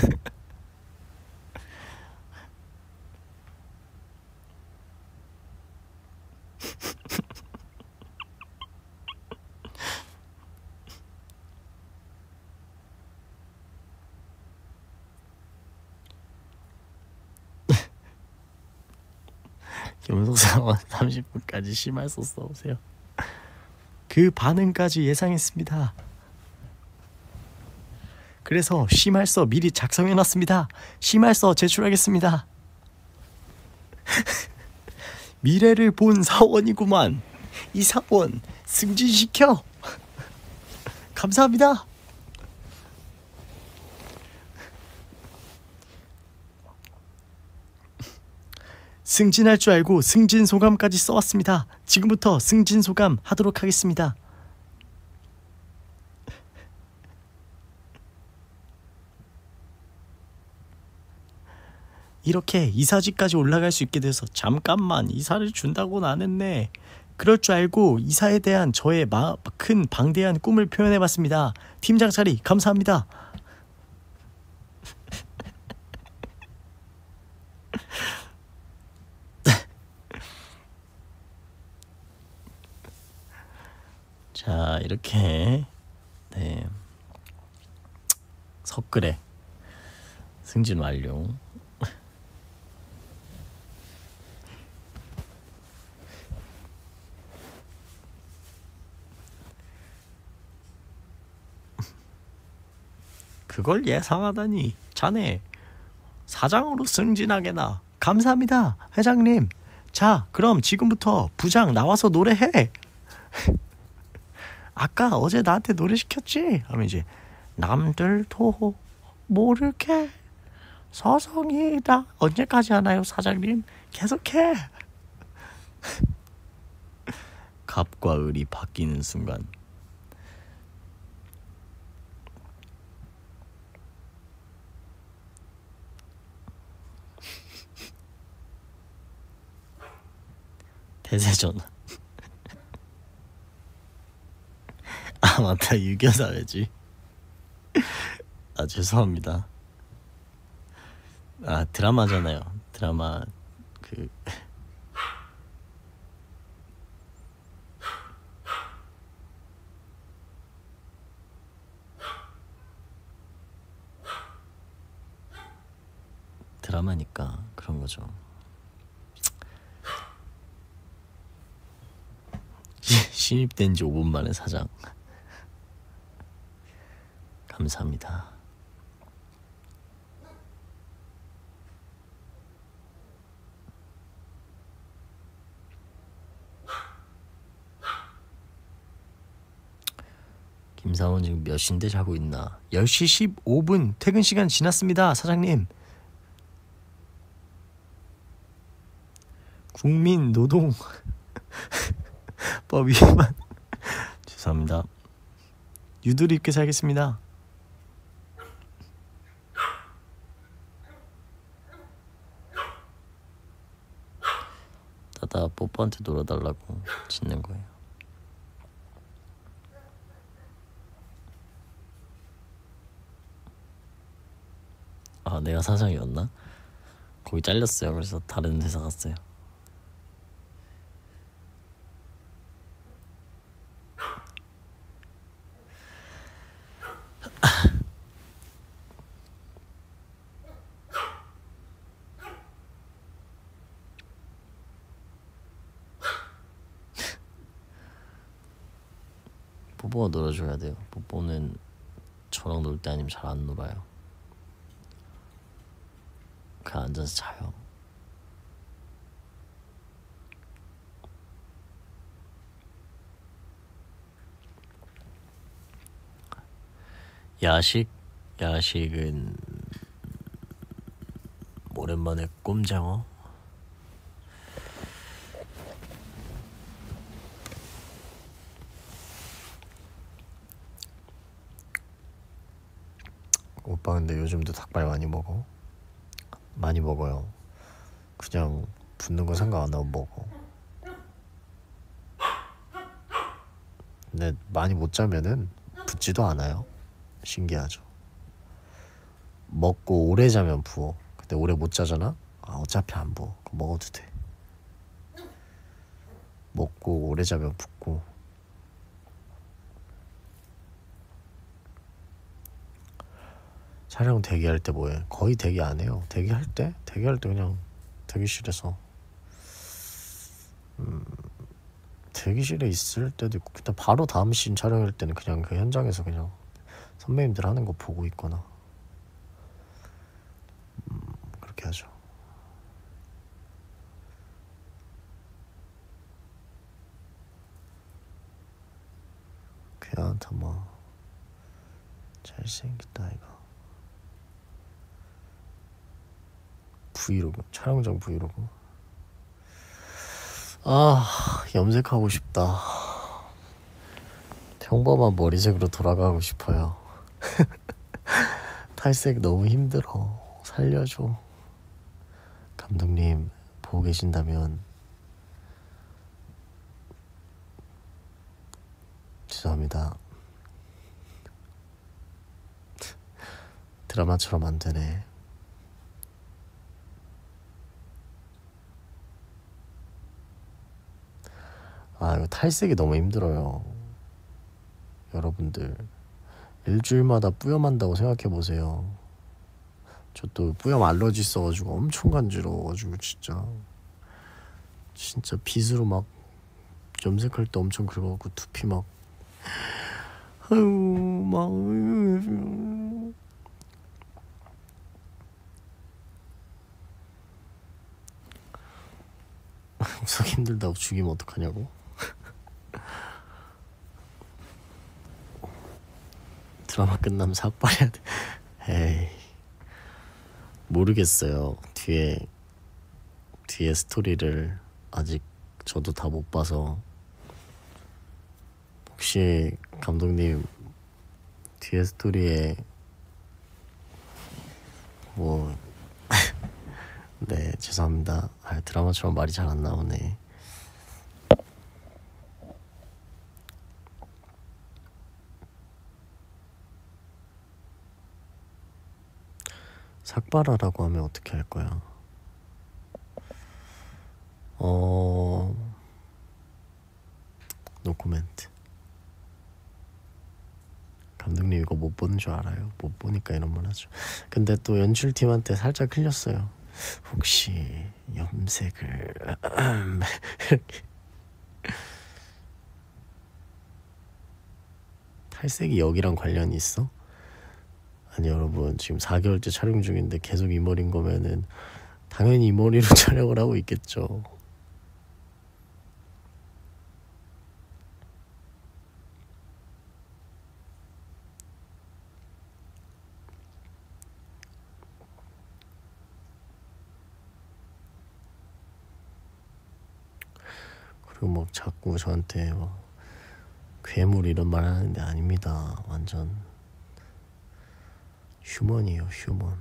김석사원 삼십 분까지 심할서 써오세요. 그 반응까지 예상했습니다. 그래서 심할서 미리 작성해놨습니다. 심할서 제출하겠습니다. 미래를 본 사원이구만. 이 사원 승진시켜. 감사합니다. 승진할 줄 알고 승진소감까지 써왔습니다. 지금부터 승진소감 하도록 하겠습니다. 이렇게 이사직까지 올라갈 수 있게 돼서 잠깐만 이사를 준다고는 안 했네. 그럴 줄 알고 이사에 대한 저의 마, 큰 방대한 꿈을 표현해봤습니다. 팀장 자리 감사합니다. 자 이렇게 네 석글에 승진 완료. 그걸 예상하다니. 자네 사장으로 승진하게나. 감사합니다 회장님. 자 그럼 지금부터 부장 나와서 노래해. 아까 어제 나한테 노래 시켰지? 하면 이제 남들도 모르게 서성이다. 언제까지 하나요 사장님? 계속해. 갑과 을이 바뀌는 순간 대세전환. 아 맞다 유교사회지. 아 죄송합니다. 아 드라마잖아요. 드라마 그 드라마니까 그런 거죠. 신입된 지 오 분 만에 사장. 감사합니다. 김사원 지금 몇 시인데 자고 있나? 열 시 십오 분 퇴근 시간 지났습니다 사장님. 국민노동 법 위반. 죄송합니다. 유두리 입게 살겠습니다. 따다 뽀뽀한테 놀아달라고 짖는 거예요. 아 내가 사장이었나? 거기 잘렸어요. 그래서 다른 회사 갔어요. 뽀뽀가 놀아줘야 돼요. 뽀뽀는 저랑 놀 때 아니면 잘 안 놀아요. 그냥 앉아서 자요. 야식? 야식은 오랜만에 꼼장어? 오빠 근데 요즘도 닭발 많이 먹어? 많이 먹어요. 그냥 붓는 거 생각 안 하고 먹어. 근데 많이 못 자면은 붓지도 않아요. 신기하죠. 먹고 오래 자면 부어. 근데 오래 못 자잖아? 아, 어차피 안 부어. 그거 먹어도 돼. 먹고 오래 자면 붓고. 촬영 대기할 때 뭐해? 거의 대기 안 해요. 대기할 때? 대기할 때 그냥 대기실에서 음, 대기실에 있을 때도 있고, 그때 바로 다음 씬 촬영할 때는 그냥 그 현장에서 그냥 선배님들 하는 거 보고 있거나 음, 그렇게 하죠. 괜찮다. 잘생겼다 이거. 브이로그, 촬영장 브이로그. 아, 염색하고 싶다. 평범한 머리색으로 돌아가고 싶어요. 탈색 너무 힘들어. 살려줘. 감독님 보고 계신다면 죄송합니다. 드라마처럼 안 되네. 아, 이거 탈색이 너무 힘들어요. 여러분들 일주일마다 뿌염한다고 생각해보세요. 저 또 뿌염 알러지 있어가지고 엄청 간지러워가지고 진짜 진짜 빗으로 막 염색할 때 엄청 긁어갖고 두피 막 아유 막 속 힘들다고 죽이면 어떡하냐고. 드라마 끝나면 삭발해야 돼. 에이, 모르겠어요. 뒤에 뒤에 스토리를 아직 저도 다 못 봐서. 혹시 감독님 뒤에 스토리에 뭐 네, 죄송합니다. 아, 드라마처럼 말이 잘 안 나오네. 삭발하라고 하면 어떻게 할 거야? 어... 노코멘트. 감독님 이거 못 보는 줄 알아요. 못 보니까 이런 말 하죠. 근데 또 연출팀한테 살짝 흘렸어요. 혹시 염색을 탈색이 여기랑 관련이 있어? 아니 여러분, 지금 사 개월째 촬영 중인데 계속 이 머리인 거면은 당연히 이 머리로 촬영을 하고 있겠죠. 그리고 막 자꾸 저한테 막 괴물 이런 말 하는데 아닙니다. 완전 휴먼이에요, 휴먼.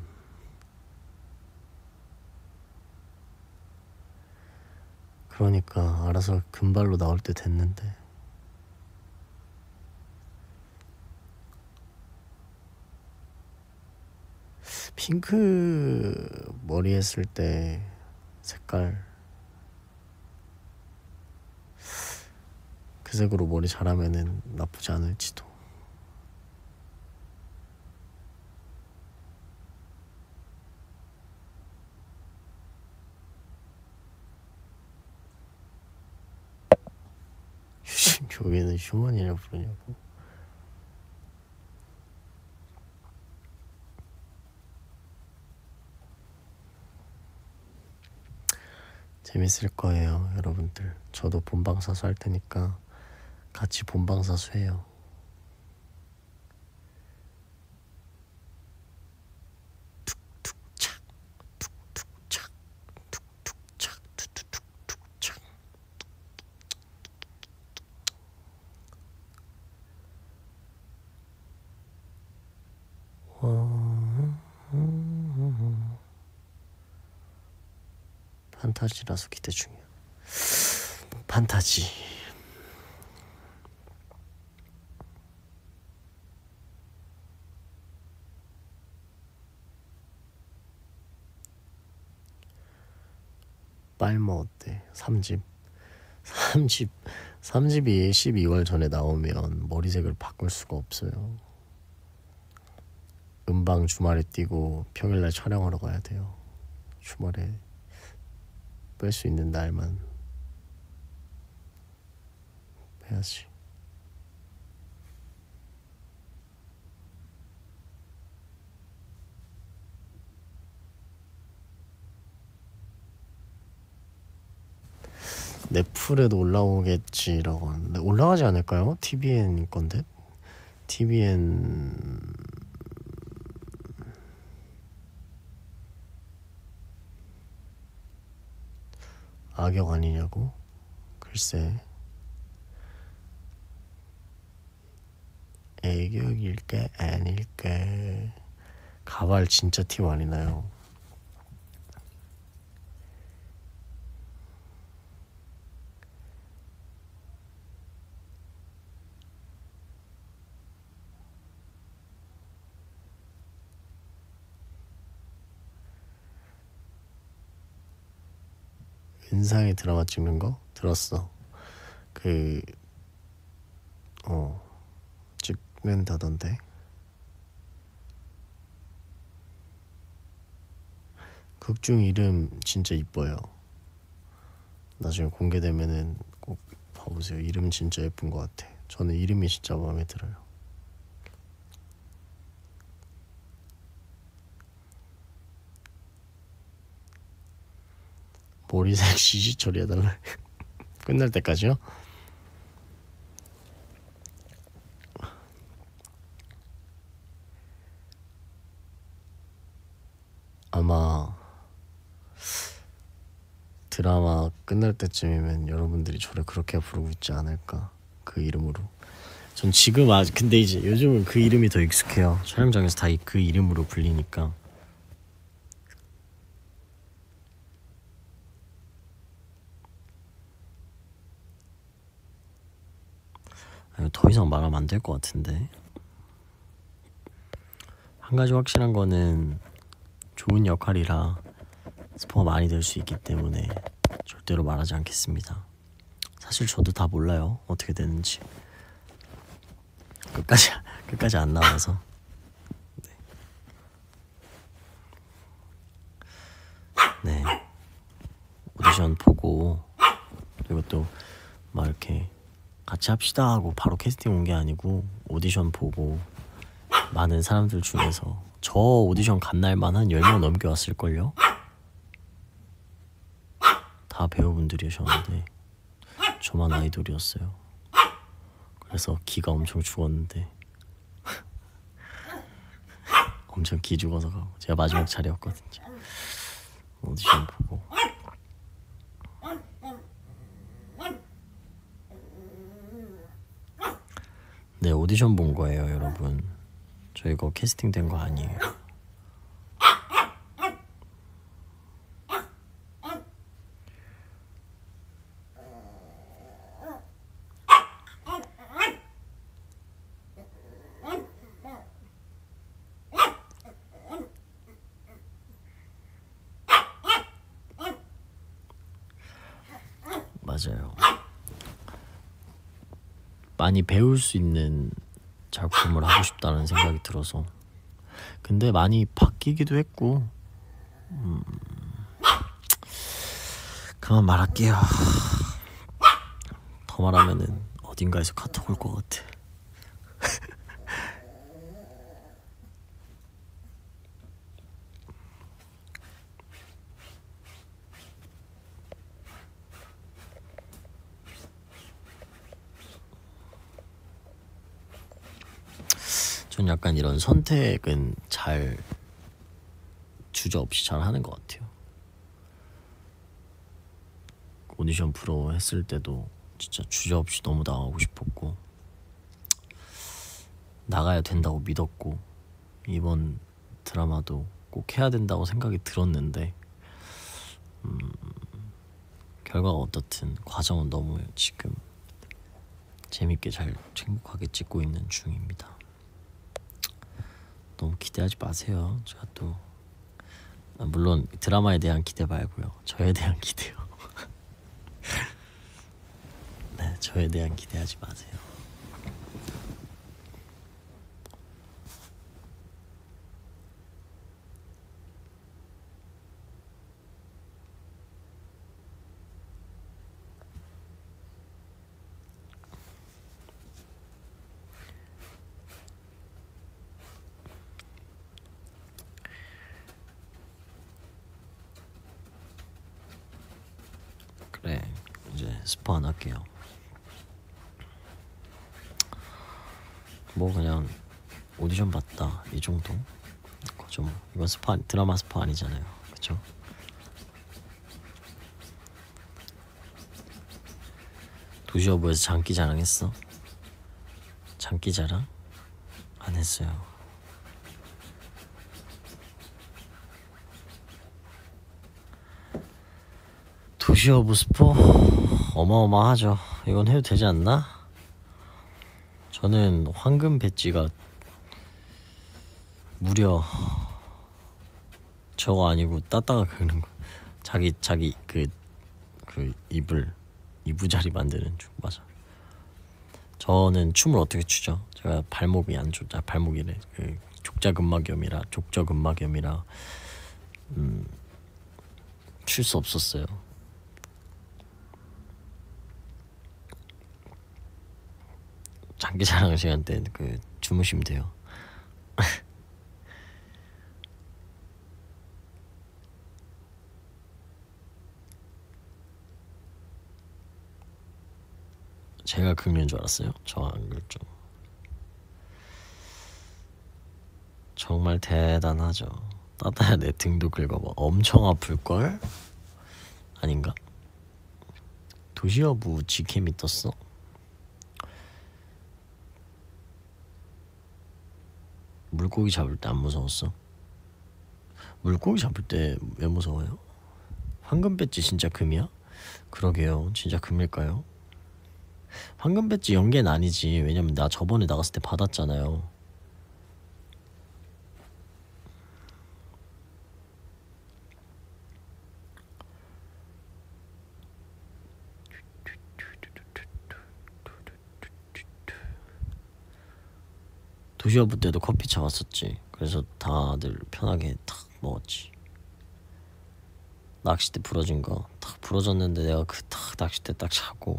그러니까 알아서 금발로 나올 때 됐는데. 핑크 머리 했을 때 색깔 그 색으로 머리 잘하면은 나쁘지 않을지도. 여기는 휴먼이라 부르냐고. 재밌을 거예요 여러분들. 저도 본방사수 할 테니까 같이 본방사수 해요. 툭툭착 툭툭착 툭툭착 툭툭툭착. 판타지라서 기대 중이야. 판타지. 빨모 어때? 삼 집. 삼 집. 삼 집이 십이월 전에 나오면 머리색을 바꿀 수가 없어요. 음방 주말에 뛰고 평일날 촬영하러 가야 돼요. 주말에 뺄 수 있는 날만 해야지. 넷플에도 올라오겠지라고 하는데 올라가지 않을까요? 티비엔 건데 티비엔 악역 아니냐고? 글쎄 애격일까 아닐까. 가발 진짜 티 많이 나요. 은상이 드라마 찍는 거? 들었어. 그... 어... 찍는다던데. 극중 이름 진짜 이뻐요. 나중에 공개되면은 꼭 봐보세요. 이름 진짜 예쁜 것 같아. 저는 이름이 진짜 마음에 들어요. 머리색 시시 처리해달라. 끝날 때까지요? 아마 드라마 끝날 때쯤이면 여러분들이 저를 그렇게 부르고 있지 않을까. 그 이름으로. 전 지금 아직 근데 이제 요즘은 그 이름이 더 익숙해요. 촬영장에서 다 그 이름으로 불리니까. 더 이상 말하면 안 될 것 같은데. 한 가지 확실한 거는 좋은 역할이라 스포가 많이 될 수 있기 때문에 절대로 말하지 않겠습니다. 사실 저도 다 몰라요. 어떻게 되는지. 끝까지 끝까지 안 나와서. 네. 네. 오디션 보고 그리고 또 막 이렇게 같이 합시다 하고 바로 캐스팅 온 게 아니고 오디션 보고 많은 사람들 중에서 저 오디션 간 날만 한 열 명 넘게 왔을걸요? 다 배우분들이셨는데 저만 아이돌이었어요. 그래서 기가 엄청 죽었는데 엄청 기 죽어서 가고 제가 마지막 차례였거든요. 오디션 보고 네, 오디션 본 거예요, 여러분. 저 이거 캐스팅 된 거 아니에요. 맞아요. 많이 배울 수 있는 작품을 하고 싶다는 생각이 들어서. 근데 많이 바뀌기도 했고 음... 그만 말할게요. 더 말하면은 어딘가에서 카톡 올 것 같아. 전 약간 이런 선택은 잘 주저없이 잘 하는 것 같아요. 오디션 프로 했을 때도 진짜 주저없이 너무 나가고 싶었고 나가야 된다고 믿었고 이번 드라마도 꼭 해야 된다고 생각이 들었는데 음... 결과가 어떻든 과정은 너무 지금 재밌게 잘 행복하게 찍고 있는 중입니다. 너무 기대하지 마세요. 제가 또 물론 드라마에 대한 기대 말고요, 저에 대한 기대요. 네, 저에 대한 기대하지 마세요. 그래, 이제 스포 안 할게요. 뭐 그냥 오디션 봤다 이 정도. 그죠? 뭐 이건 스포 아니, 드라마 스포 아니잖아요, 그쵸? 도시어부에서 장기 자랑했어? 장기 자랑? 안 했어요. 도시어부 스포 어마어마하죠. 이건 해도 되지 않나? 저는 황금 배지가 무려 저거 아니고 따따가 그는 거, 자기 자기 그 그 이불 이부자리 만드는 중. 맞아. 저는 춤을 어떻게 추죠? 제가 발목이 안 좋다. 발목이래. 그 족자근막염이라 족저근막염이라 음, 출 수 없었어요. 장기 자랑 시간 때 그 주무시면 돼요. 제가 긁는 줄 알았어요? 저 안 긁죠. 정말 대단하죠. 따다야 내 등도 긁어봐. 엄청 아플걸? 아닌가? 도시어부 지캠이 떴어? 물고기 잡을 때 안 무서웠어? 물고기 잡을 때 왜 무서워요? 황금 배지 진짜 금이야? 그러게요. 진짜 금일까요? 황금 배지 연계는 아니지. 왜냐면 나 저번에 나갔을 때 받았잖아요. 도시어부 때도 커피차 왔었지. 그래서 다들 편하게 탁 먹었지. 낚싯대 부러진 거 탁 부러졌는데 내가 그 탁 낚싯대 딱 차고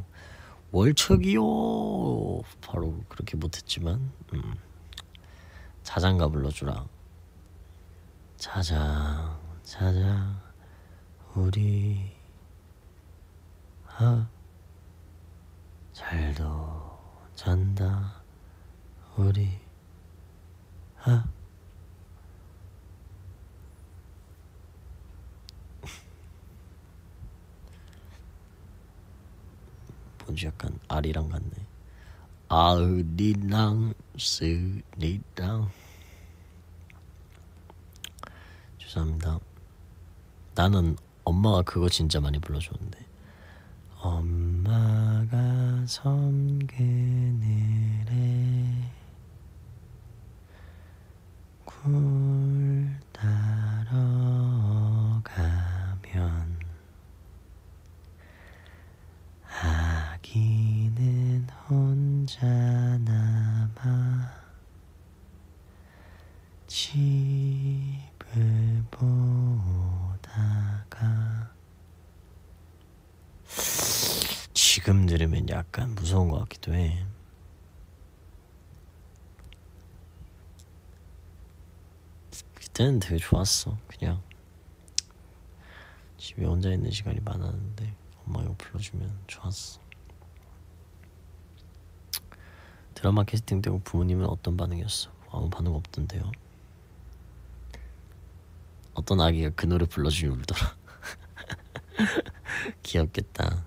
월척이요 바로 그렇게 못했지만 음. 자장가 불러주라. 자장 자장 우리 아 잘도 잔다 우리 아 뭔지 약간 아리랑 같네. 아으리랑 스리랑. 죄송합니다. 나는 엄마가 그거 진짜 많이 불러줬는데. 엄마가 섬 그늘에 굴 따러 가면 아기는 혼자 남아 집을 보다가. 지금 들으면 약간 무서운 것 같기도 해. 그때는 되게 좋았어. 그냥 집에 혼자 있는 시간이 많았는데 엄마 이거 불러주면 좋았어. 드라마 캐스팅 되고 부모님은 어떤 반응이었어? 아무 반응 없던데요. 어떤 아기가 그 노래 불러주면 울더라. 귀엽겠다.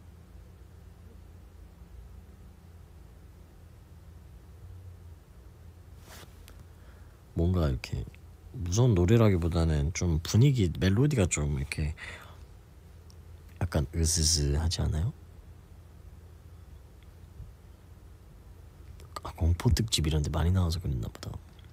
뭔가 이렇게 무서운 노래라기보다는 좀 분위기 멜로디가 좀 이렇게 약간 으스스하지 않아요? 아, 공포 특집 이런데 많이 나와서 그랬나 보다.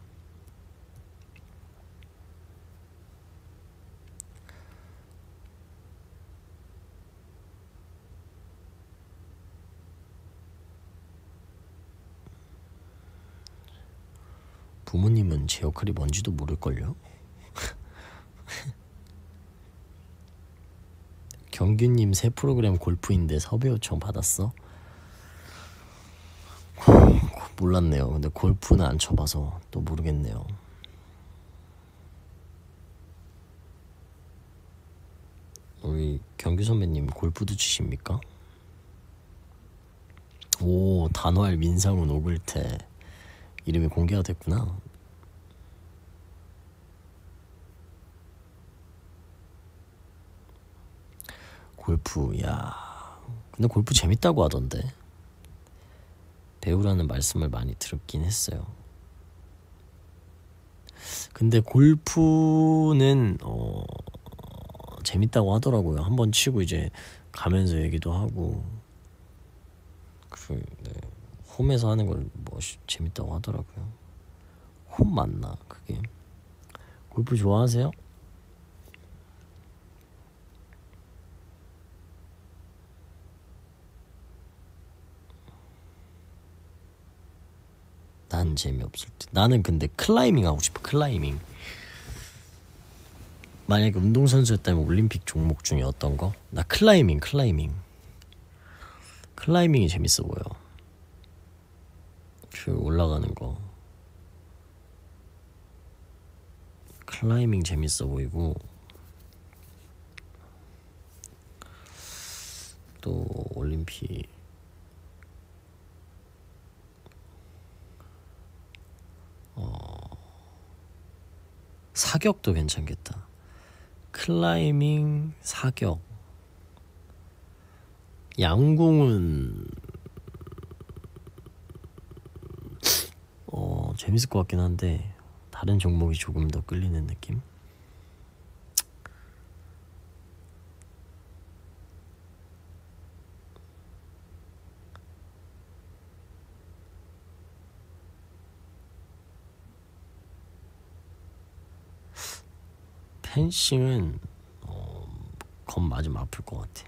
부모님은 제 역할이 뭔지도 모를걸요? 경규님 새 프로그램 골프인데 섭외 요청 받았어? 몰랐네요. 근데 골프는 안 쳐봐서 또 모르겠네요. 우리 경규 선배님 골프도 치십니까? 오, 단활 민상훈 오글태 이름이 공개가 됐구나. 골프, 야, 근데 골프 재밌다고 하던데. 배우라는 말씀을 많이 들었긴 했어요. 근데 골프는 어, 재밌다고 하더라고요. 한번 치고 이제 가면서 얘기도 하고 그 네, 홈에서 하는 걸 뭐 재밌다고 하더라고요. 홈 맞나 그게? 골프 좋아하세요? 난 재미없을 때. 나는 근데 클라이밍 하고 싶어. 클라이밍. 만약에 운동선수였다면 올림픽 종목 중에 어떤 거? 나 클라이밍 클라이밍 클라이밍이 재밌어 보여. 그 올라가는 거 클라이밍 재밌어 보이고, 또 올림픽 어 사격도 괜찮겠다. 클라이밍, 사격. 양궁은 어 재밌을 것 같긴 한데 다른 종목이 조금 더 끌리는 느낌? 펜싱은 어, 겁 맞으면 아플 것 같아.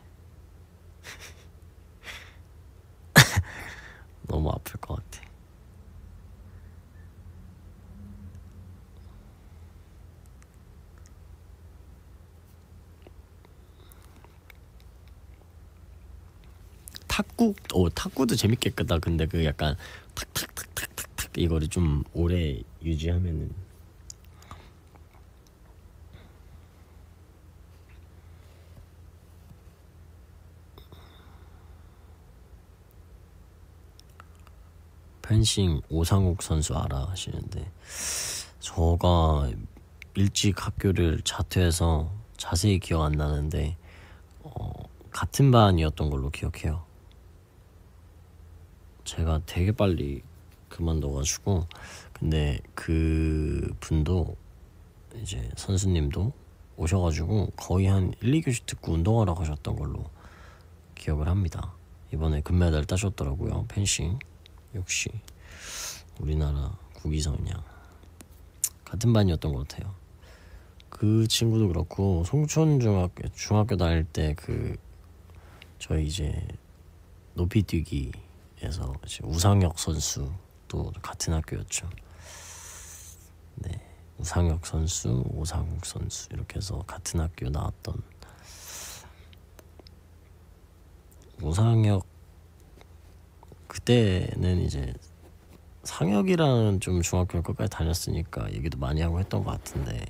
너무 아플 것 같아. 탁구? 오, 탁구도 재밌겠다. 근데 그 약간 탁탁탁탁탁탁 이거를 좀 오래 유지하면은. 펜싱 오상욱 선수 알아 하시는데, 저가 일찍 학교를 자퇴해서 자세히 기억 안 나는데 어, 같은 반이었던 걸로 기억해요. 제가 되게 빨리 그만둬가지고. 근데 그 분도 이제 선수님도 오셔가지고 거의 한 일, 이 교시 듣고 운동하러 가셨던 걸로 기억을 합니다. 이번에 금메달 따셨더라고요. 펜싱. 역시 우리나라 국위선양. 같은 반이었던 것 같아요. 그 친구도 그렇고, 송천 중학교 중학교 다닐 때 그 저희 이제 높이뛰기에서 이제 우상혁 선수도 같은 학교였죠. 네, 우상혁 선수, 오상욱 선수 이렇게 해서 같은 학교 나왔던. 우상혁 그때는 이제 상혁이랑 좀 중학교 끝까지 다녔으니까 얘기도 많이 하고 했던 것 같은데,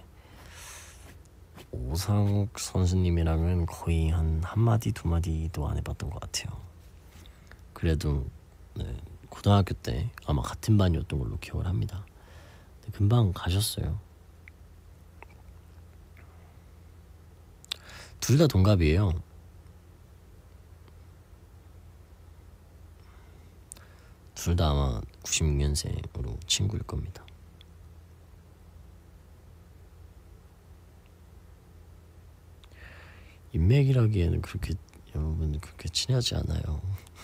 오상욱 선수님이랑은 거의 한 한마디 두마디도 안 해봤던 것 같아요. 그래도 네, 고등학교 때 아마 같은 반이었던 걸로 기억을 합니다. 금방 가셨어요. 둘 다 동갑이에요. 둘 다 아마 구십육 년생으로 친구일 겁니다. 인맥이라기에는 그렇게 여러분 그렇게 친하지 않아요.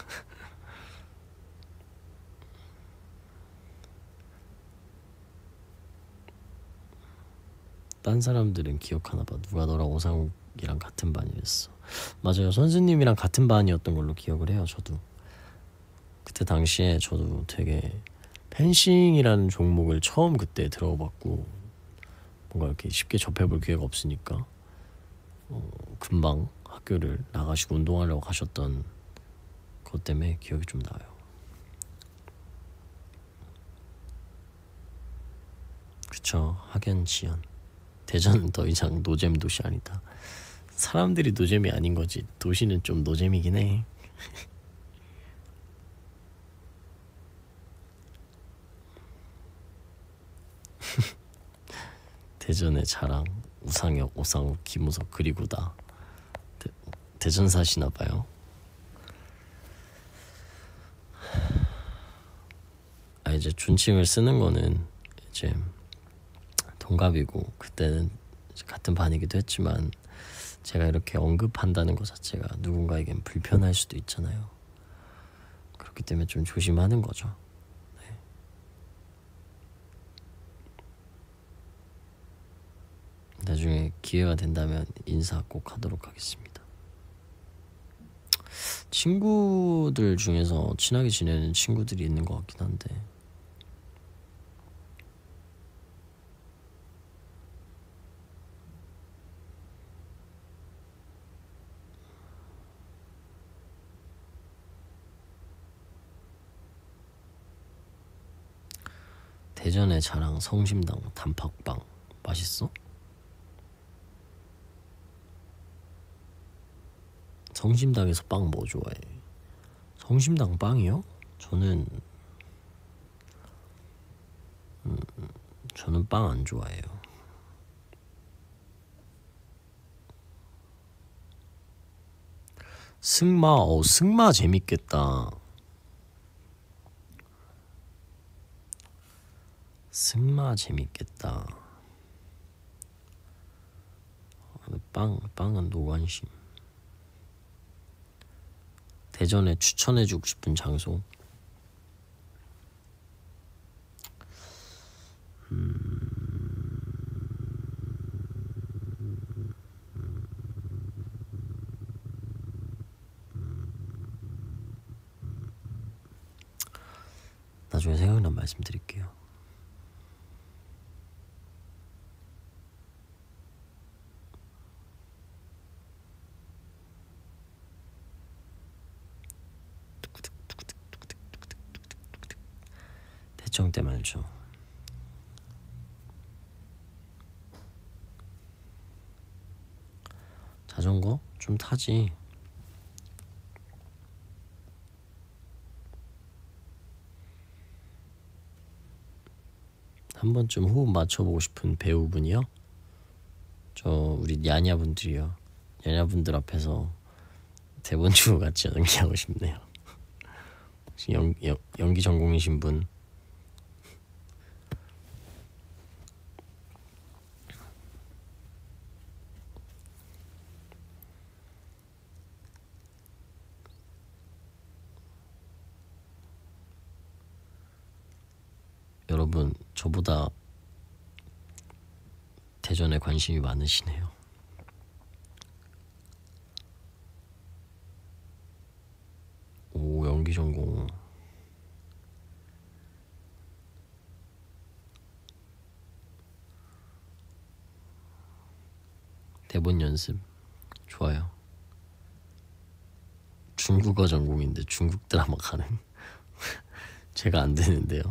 딴 사람들은 기억하나 봐. 누가 너랑 오상욱이랑 같은 반이랬어. 맞아요. 선수님이랑 같은 반이었던 걸로 기억을 해요. 저도 그때 당시에 저도 되게 펜싱이라는 종목을 처음 그때 들어봤고 뭔가 이렇게 쉽게 접해볼 기회가 없으니까 어, 금방 학교를 나가시고 운동하려고 가셨던 것 때문에 기억이 좀 나요. 그쵸. 학연 지연. 대전은 더 이상 노잼 도시 아니다. 사람들이 노잼이 아닌 거지 도시는 좀 노잼이긴 해. 대전의 자랑 우상혁, 오상욱, 김우석 그리고 나. 대, 대전 사시나 봐요. 아 이제 존칭을 쓰는 거는 이제 동갑이고 그때는 같은 반이기도 했지만 제가 이렇게 언급한다는 것 자체가 누군가에겐 불편할 수도 있잖아요. 그렇기 때문에 좀 조심하는 거죠. 네. 나중에 기회가 된다면 인사 꼭 하도록 하겠습니다. 친구들 중에서 친하게 지내는 친구들이 있는 것 같긴 한데 대전의 자랑 성심당 단팥빵 맛있어? 성심당에서 빵 뭐 좋아해? 성심당 빵이요? 저는 음, 저는 빵 안 좋아해요. 승마, 어 승마 재밌겠다. 승마 재밌겠다. 빵, 빵은 노관심. 대전에 추천해주고 싶은 장소. 나중에 생각나면 말씀드릴게요. 대청 때 말이죠. 자전거 좀 타지. 한 번쯤 호흡 맞춰보고 싶은 배우분이요? 저 우리 야냐분들이요. 야냐분들 앞에서 대본 주고 같이 연기하고 싶네요. 혹시 연, 연, 연기 전공이신 분? 여러분 저보다 대전에 관심이 많으시네요. 오 연기 전공. 대본 연습 좋아요. 중국어 전공인데 중국 드라마 가능? 제가 안 되는데요.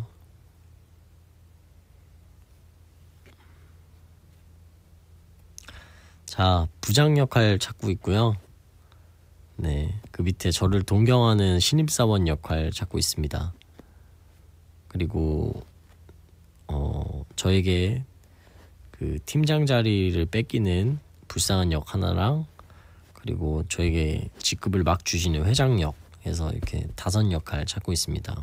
자, 부장 역할 찾고 있고요. 네, 그 밑에 저를 동경하는 신입사원 역할 찾고 있습니다. 그리고 어, 저에게 그 팀장 자리를 뺏기는 불쌍한 역 하나랑 그리고 저에게 직급을 막 주시는 회장 역에서 이렇게 다섯 역할 찾고 있습니다.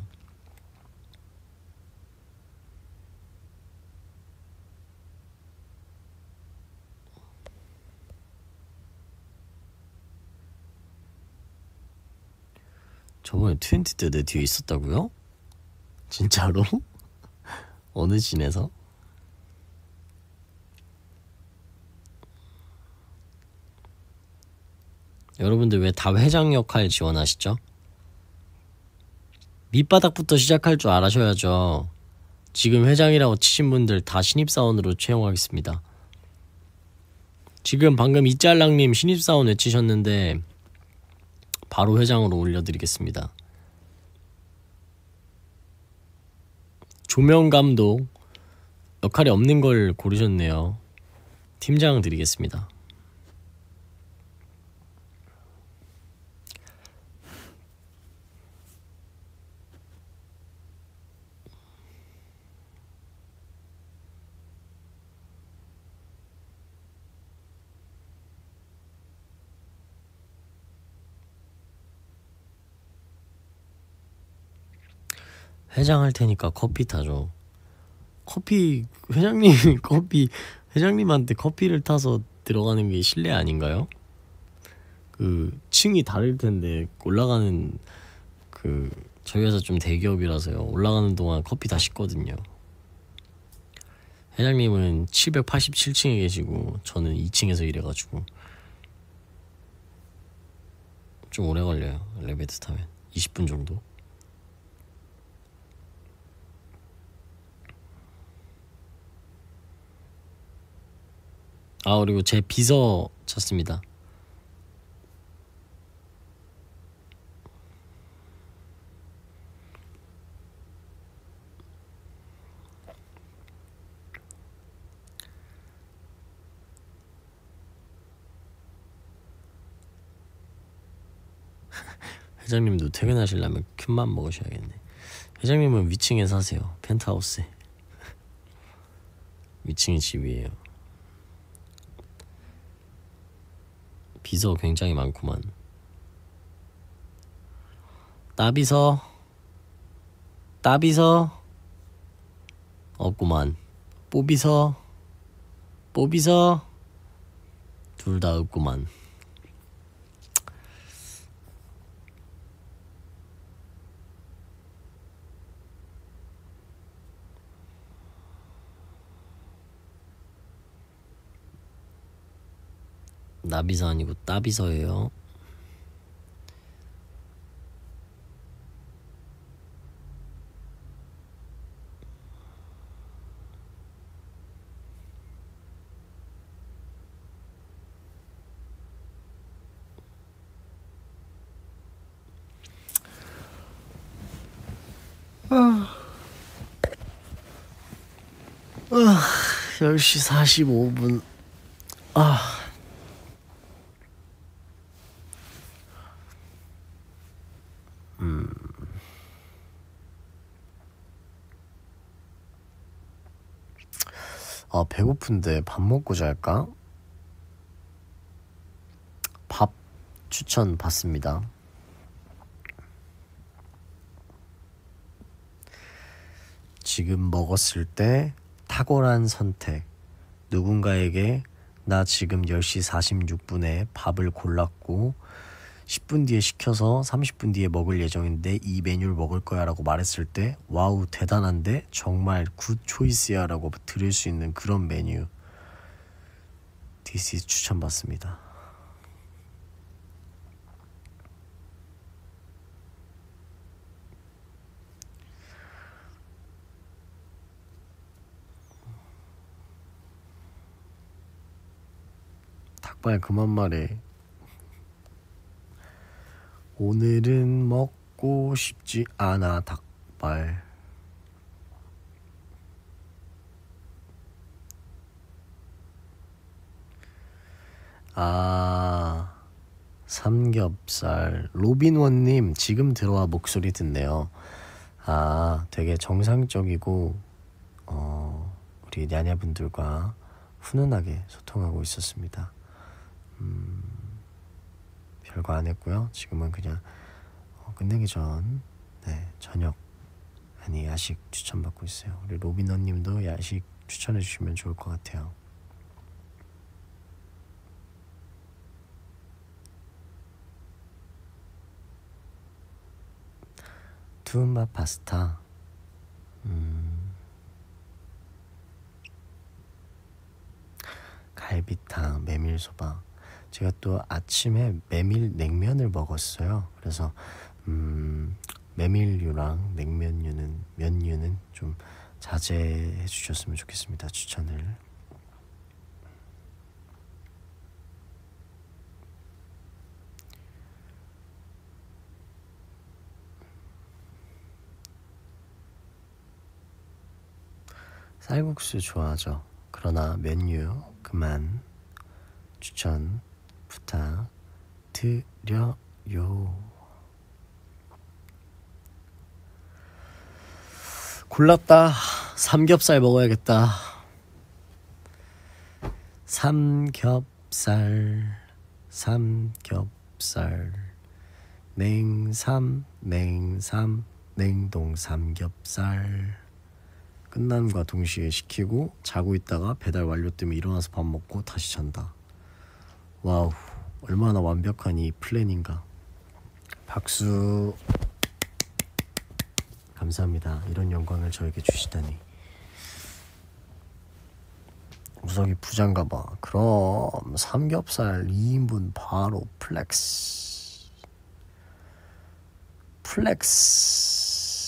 저번에 트웬티 때 내 뒤에 있었다고요? 진짜로? 어느 진에서? 여러분들 왜 다 회장 역할 지원하시죠? 밑바닥부터 시작할 줄 알아셔야죠. 지금 회장이라고 치신 분들 다 신입사원으로 채용하겠습니다. 지금 방금 이짤랑님 신입사원 외치셨는데 바로 회장으로 올려드리겠습니다. 조명감독 역할이 없는 걸 고르셨네요. 팀장 드리겠습니다. 회장 할 테니까 커피 타죠. 커피 회장님이 커피 회장님한테 커피를 타서 들어가는 게 실례 아닌가요? 그 층이 다를 텐데 올라가는 그 저희 회사 좀 대기업이라서요. 올라가는 동안 커피 다 식거든요. 회장님은 칠백팔십칠 층에 계시고 저는 이 층에서 일해가지고 좀 오래 걸려요. 엘리베이터 타면 이십 분 정도. 아 그리고 제 비서 찾습니다. 회장님도 퇴근하시려면 큰맘 먹으셔야겠네. 회장님은 위층에 사세요. 펜트하우스에. 위층이 집이에요. 비서 굉장히 많구만. 따비서 따비서 없구만. 뽀비서 뽀비서 둘 다 없구만. 나비서 아니고 따비서예요. 아, 아, 열 시 사십오 분. 아, 음, 아 배고픈데 밥 먹고 잘까? 밥 추천 받습니다. 지금 먹었을 때 탁월한 선택. 누군가에게 나 지금 열 시 사십육 분에 밥을 골랐고 십 분 뒤에 시켜서 삼십 분 뒤에 먹을 예정인데 이 메뉴를 먹을 거야 라고 말했을 때 와우 대단한데 정말 굿 초이스야 라고 들을 수 있는 그런 메뉴. 디스 추천받습니다. 닭발 그만 말해. 오늘은 먹고 싶지 않아 닭발. 아 삼겹살. 로빈원님 지금 들어와 목소리 듣네요. 아 되게 정상적이고 어, 우리 냐냐분들과 훈훈하게 소통하고 있었습니다. 음, 별거 안 했고요. 지금은 그냥 어, 끝내기 전 네, 저녁 아니 야식 추천받고 있어요. 우리 로빈원님도 야식 추천해 주시면 좋을 것 같아요. 두맛 파스타. 음. 갈비탕, 메밀소바. 제가 또 아침에 메밀 냉면을 먹었어요. 그래서 음, 메밀류랑 냉면류는 면류는 좀 자제해 주셨으면 좋겠습니다. 추천을. 쌀국수 좋아하죠. 그러나 면류 그만 추천 부탁드려요. 골랐다. 삼겹살 먹어야겠다. 삼겹살 삼겹살 냉삼 냉삼 냉동 삼겹살. 끝남과 동시에 시키고 자고 있다가 배달 완료 때문에 일어나서 밥 먹고 다시 잔다. 와우, 얼마나 완벽한 이 플랜인가. 박수. 감사합니다. 이런 영광을 저에게 주시다니. 우석이 부장가봐. 그럼 삼겹살 이 인분 바로 플렉스. 플렉스.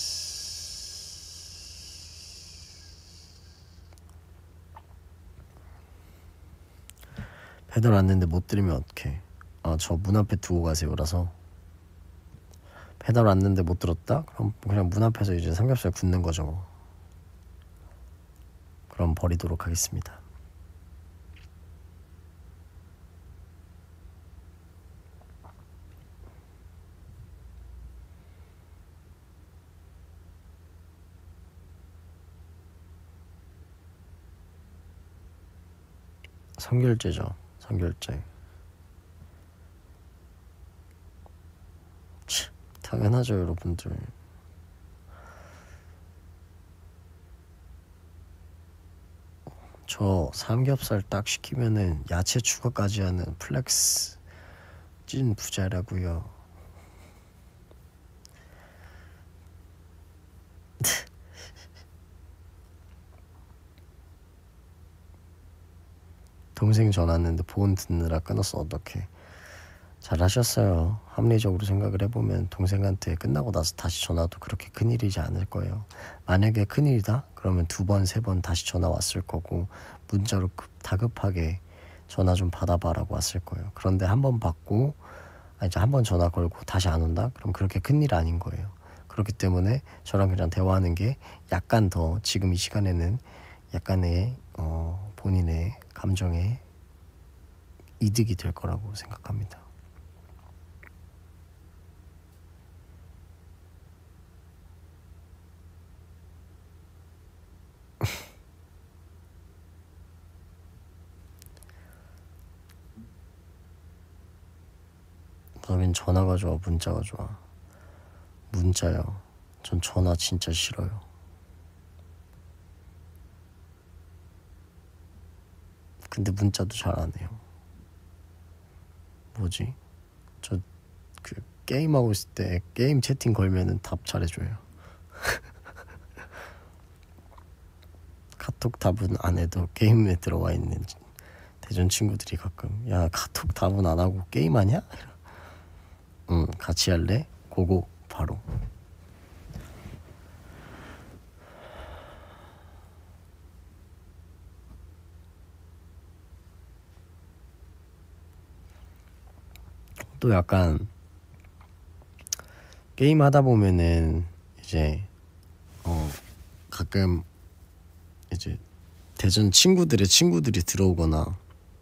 배달 왔는데 못 드리면 어떡해. 아, 저 문 앞에 두고 가세요라서. 배달 왔는데 못 들었다? 그럼 그냥 문 앞에서 이제 삼겹살 굽는 거죠. 그럼 버리도록 하겠습니다. 선결제죠. 선결제. 치, 당연하죠, 여러분들. 저 삼겹살 딱 시키면은 야채 추가까지 하는 플렉스 찐 부자라고요. 동생 전화 왔는데 폰 듣느라 끊었어. 어떡해. 잘하셨어요. 합리적으로 생각을 해보면 동생한테 끝나고 나서 다시 전화도 그렇게 큰일이지 않을 거예요. 만약에 큰일이다? 그러면 두 번, 세 번 다시 전화 왔을 거고 문자로 급, 다급하게 전화 좀 받아봐라고 왔을 거예요. 그런데 한 번 받고 이제 한 번 전화 걸고 다시 안 온다? 그럼 그렇게 큰일 아닌 거예요. 그렇기 때문에 저랑 그냥 대화하는 게 약간 더 지금 이 시간에는 약간의 어, 본인의 감정에 이득이 될 거라고 생각합니다. 너는 전화가 좋아, 문자가 좋아? 문자요. 전 전화 진짜 싫어요. 근데 문자도 잘 안 해요. 뭐지? 저 그 게임하고 있을 때 게임 채팅 걸면은 답 잘해줘요. 카톡 답은 안 해도 게임에 들어와 있는 대전 친구들이 가끔 야 카톡 답은 안 하고 게임하냐? 응, 같이 할래? 고고 바로. 또 약간 게임 하다 보면은 이제 어 가끔 이제 대전 친구들의 친구들이 들어오거나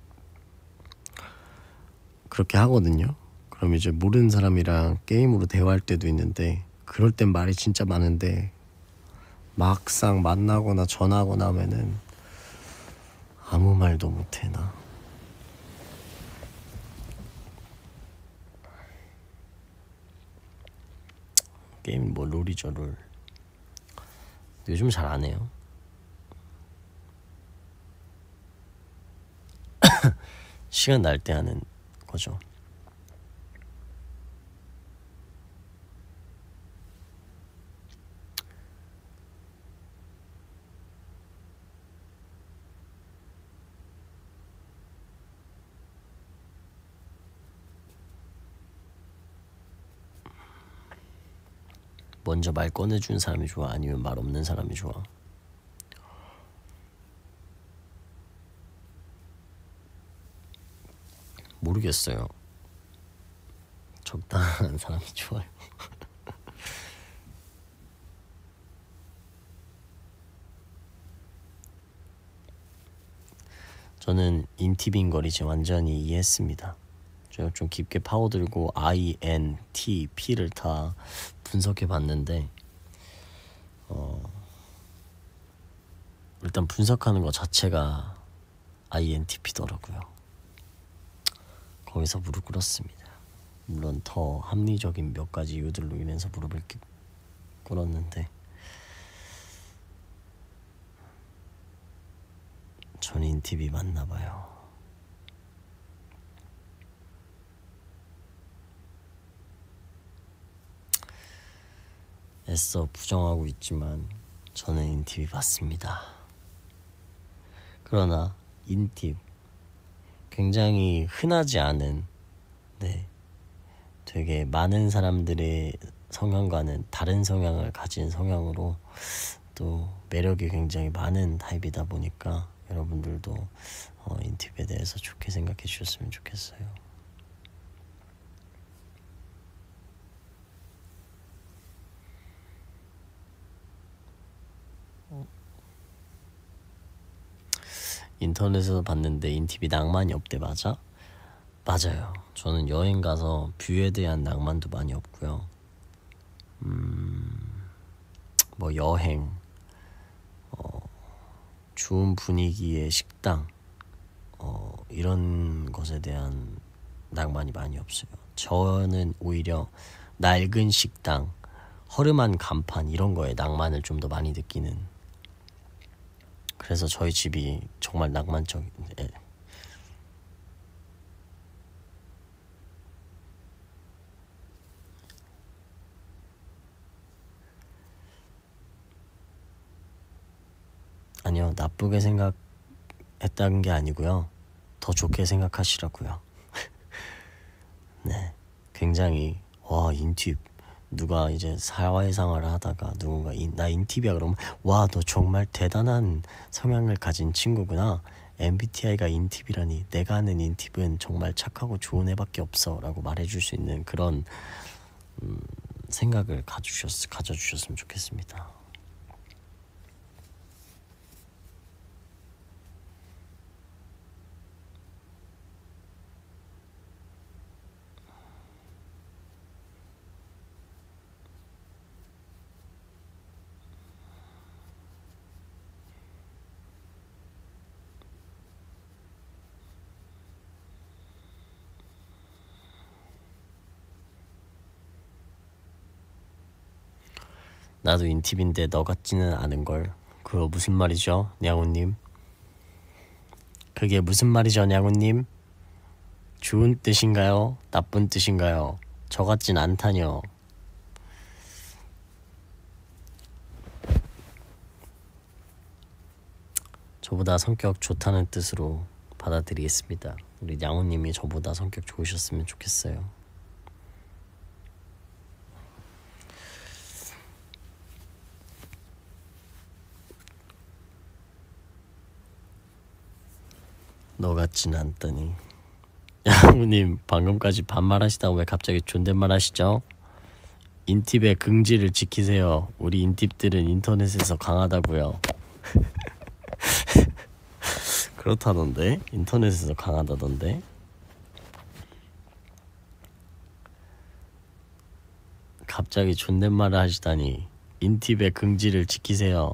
그렇게 하거든요. 그럼 이제 모르는 사람이랑 게임으로 대화할 때도 있는데 그럴 땐 말이 진짜 많은데 막상 만나거나 전화하거나 하면은 아무 말도 못해. 나 게임 뭐 롤이죠. 롤 요즘 잘 안 해요. 시간 날 때 하는 거죠. 먼저 말 꺼내준 사람이 좋아? 아니면 말 없는 사람이 좋아? 모르겠어요. 적당한 사람이 좋아요. 저는 인팁인 걸 이제 완전히 이해했습니다. 제가 좀 깊게 파고들고 I, N, T, P를 다 분석해 봤는데 어, 일단 분석하는 것 자체가 I N T P더라고요. 거기서 무릎 꿇었습니다. 물론 더 합리적인 몇 가지 이유들로 인해서 무릎을 꿇었는데 전 인팁이 맞나봐요. 애써 부정하고 있지만 저는 인팁이 맞습니다. 그러나 인팁 굉장히 흔하지 않은 네 되게 많은 사람들의 성향과는 다른 성향을 가진 성향으로 또 매력이 굉장히 많은 타입이다 보니까 여러분들도 어, 인팁에 대해서 좋게 생각해 주셨으면 좋겠어요. 인터넷에서 봤는데 인팁이 낭만이 없대. 맞아? 맞아요. 저는 여행 가서 뷰에 대한 낭만도 많이 없고요. 음, 뭐 여행, 어, 좋은 분위기의 식당, 어, 이런 것에 대한 낭만이 많이 없어요. 저는 오히려 낡은 식당, 허름한 간판 이런 거에 낭만을 좀 더 많이 느끼는. 그래서 저희 집이 정말 낭만적인. 예. 아니요, 나쁘게 생각했다는 게 아니고요. 더 좋게 생각하시라고요. 네, 굉장히 와 인팁. 누가 이제 사회생활을 하다가 누군가 인, 나 인팁이야 그러면 와 너 정말 대단한 성향을 가진 친구구나. 엠비티아이가 인팁이라니. 내가 아는 인팁은 정말 착하고 좋은 애밖에 없어 라고 말해줄 수 있는 그런 음, 생각을 가주셨, 가져주셨으면 좋겠습니다. 나도 인팁인데 너 같지는 않은걸. 그거 무슨 말이죠, 냥우님? 그게 무슨 말이죠, 냥우님? 좋은 뜻인가요? 나쁜 뜻인가요? 저 같진 않다뇨. 저보다 성격 좋다는 뜻으로 받아들이겠습니다. 우리 냥우님이 저보다 성격 좋으셨으면 좋겠어요. 너 같진 않다니. 냥우님 방금까지 반말하시다가 왜 갑자기 존댓말 하시죠? 인팁의 긍지를 지키세요. 우리 인팁들은 인터넷에서 강하다고요. 그렇다던데? 인터넷에서 강하다던데? 갑자기 존댓말을 하시다니. 인팁의 긍지를 지키세요.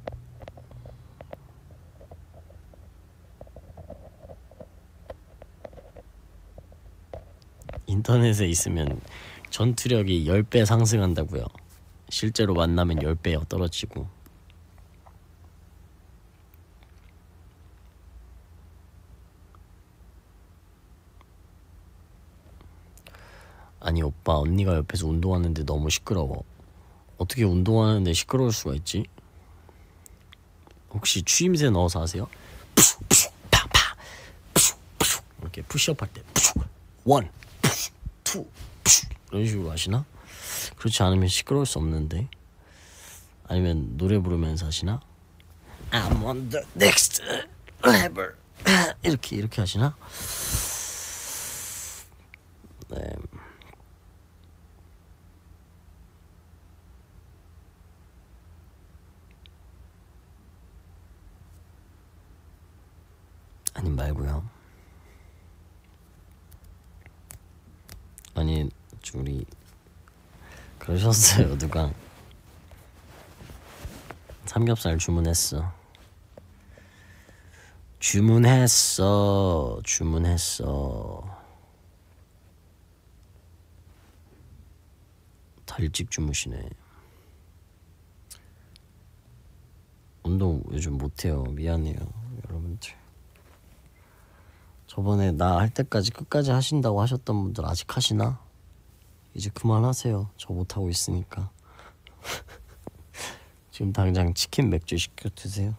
인터넷에 있으면 전투력이 십 배 상승한다고요. 실제로 만나면 십 배 떨어지고. 아니 오빠, 언니가 옆에서 운동하는데 너무 시끄러워. 어떻게 운동하는데 시끄러울 수가 있지? 혹시 추임새 넣어서 하세요? 이렇게 푸시업 할 때 원, 투 이런 식으로 하시나? 그렇지 않으면 시끄러울 수 없는데. 아니면 노래 부르면서 하시나? I'm on the next level 이렇게 이렇게 하시나? 네. 아니 말고요. 아니 우리 그러셨어요. 누가 삼겹살 주문했어. 주문했어. 주문했어. 다 일찍 주무시네. 운동 요즘 못해요. 미안해요 여러분들. 저번에 나 할 때까지 끝까지 하신다고 하셨던 분들 아직 하시나? 이제 그만하세요. 저 못하고 있으니까. 지금 당장 치킨 맥주 시켜 드세요.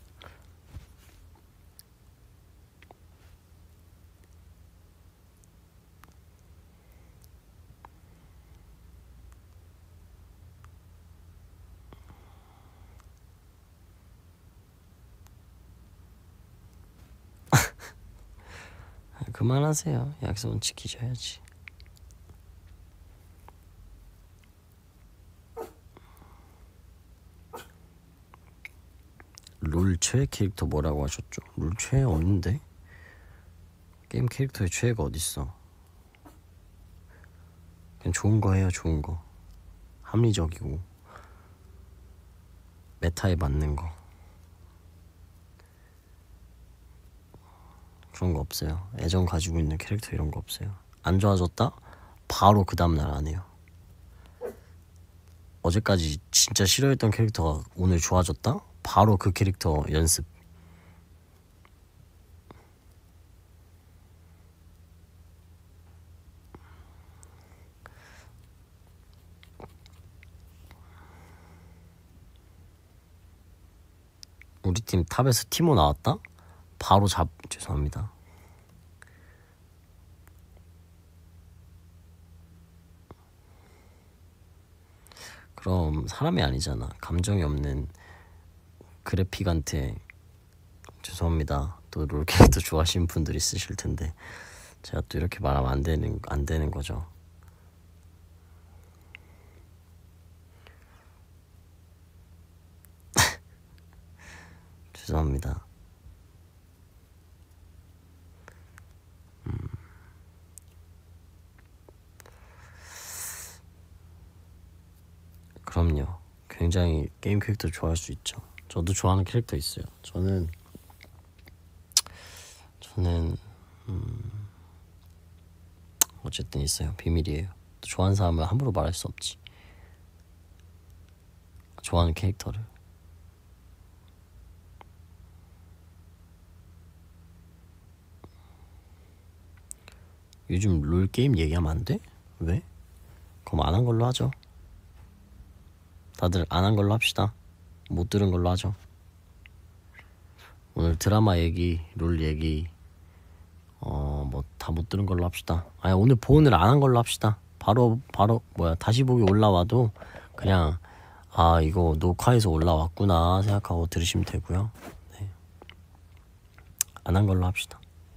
그만하세요. 약속은 지키셔야지. 롤 최애 캐릭터 뭐라고 하셨죠? 롤 최애 없는데? 게임 캐릭터의 최애가 어딨어? 그냥 좋은 거 해요. 좋은 거. 합리적이고 메타에 맞는 거. 그런 거 없어요. 애정 가지고 있는 캐릭터 이런 거 없어요. 안 좋아졌다? 바로 그 다음날 안 해요. 어제까지 진짜 싫어했던 캐릭터가 오늘 좋아졌다? 바로 그 캐릭터 연습. 우리 팀 탑에서 티모 나왔다? 바로 잡... 죄송합니다. 그럼 사람이 아니잖아. 감정이 없는 그래픽한테 죄송합니다. 또 롤 캐릭터 좋아하시는 분들 있으실 텐데 제가 또 이렇게 말하면 안 되는 안 되는 거죠. 죄송합니다. 음. 그럼요. 굉장히 게임 캐릭터 좋아할 수 있죠. 저도 좋아하는 캐릭터 있어요. 저는 저는 음, 어쨌든 있어요. 비밀이에요. 좋아하는 사람을 함부로 말할 수 없지. 좋아하는 캐릭터를. 요즘 롤 게임 얘기하면 안 돼? 왜? 그럼 안 한 걸로 하죠. 다들 안 한 걸로 합시다. 못 들은 걸로 하죠. 오늘 드라마 얘기, 롤 얘기 어 뭐 다 못 들은 걸로 합시다. 아니 오늘 보온을 안 한 걸로 합시다. 바로 바로 뭐야 다시 보기 올라와도 그냥 아 이거 녹화해서 올라왔구나 생각하고 들으시면 되고요. 네. 안 한 걸로 합시다.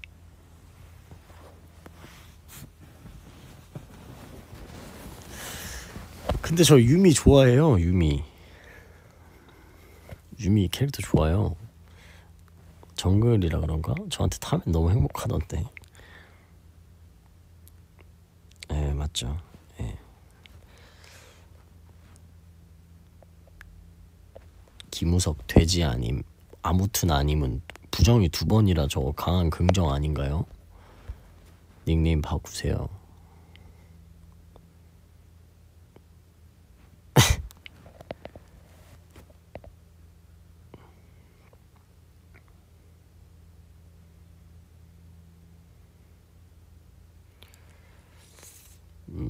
근데 저 유미 좋아해요. 유미 유미 캐릭터 좋아요. 정글이라 그런가? 저한테 타면 너무 행복하던데. 예, 맞죠. 예. 김우석 돼지 아님 아무튼 아님은 부정이 두 번이라 저거 강한 긍정 아닌가요? 닉네임 바꾸세요. 음...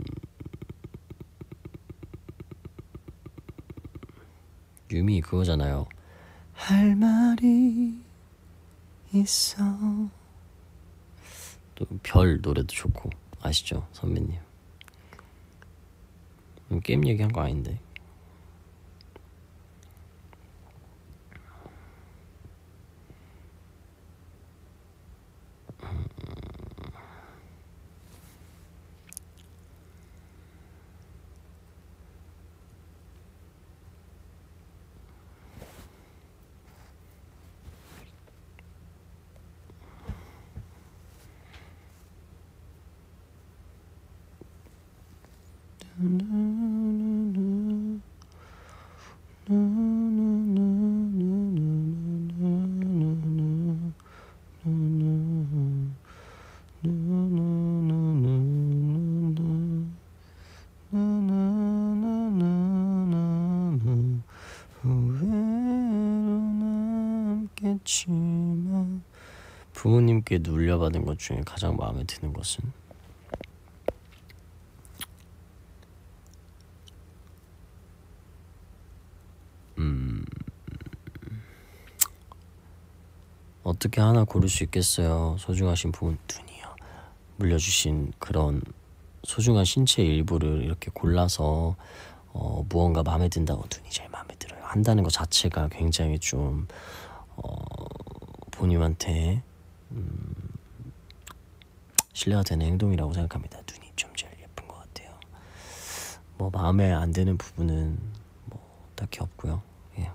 유미 그거잖아요. 할 말이 있어. 또 별 노래도 좋고 아시죠 선배님. 음, 게임 얘기한 거 아닌데. 부모님께 물려받은 것 중에 가장 마음에 드는 것은? 음... 어떻게 하나 고를 수 있겠어요. 소중하신 부모님, 눈이요. 물려주신 그런 소중한 신체 일부를 이렇게 골라서 어, 무언가 마음에 든다고 눈이 제일 마음에 들어요. 한다는 것 자체가 굉장히 좀 어, 부모님한테 음, 신뢰가 되는 행동이라고 생각합니다. 눈이 좀 제일 예쁜 것 같아요. 뭐 마음에 안 드는 부분은 뭐 딱히 없고요. 예.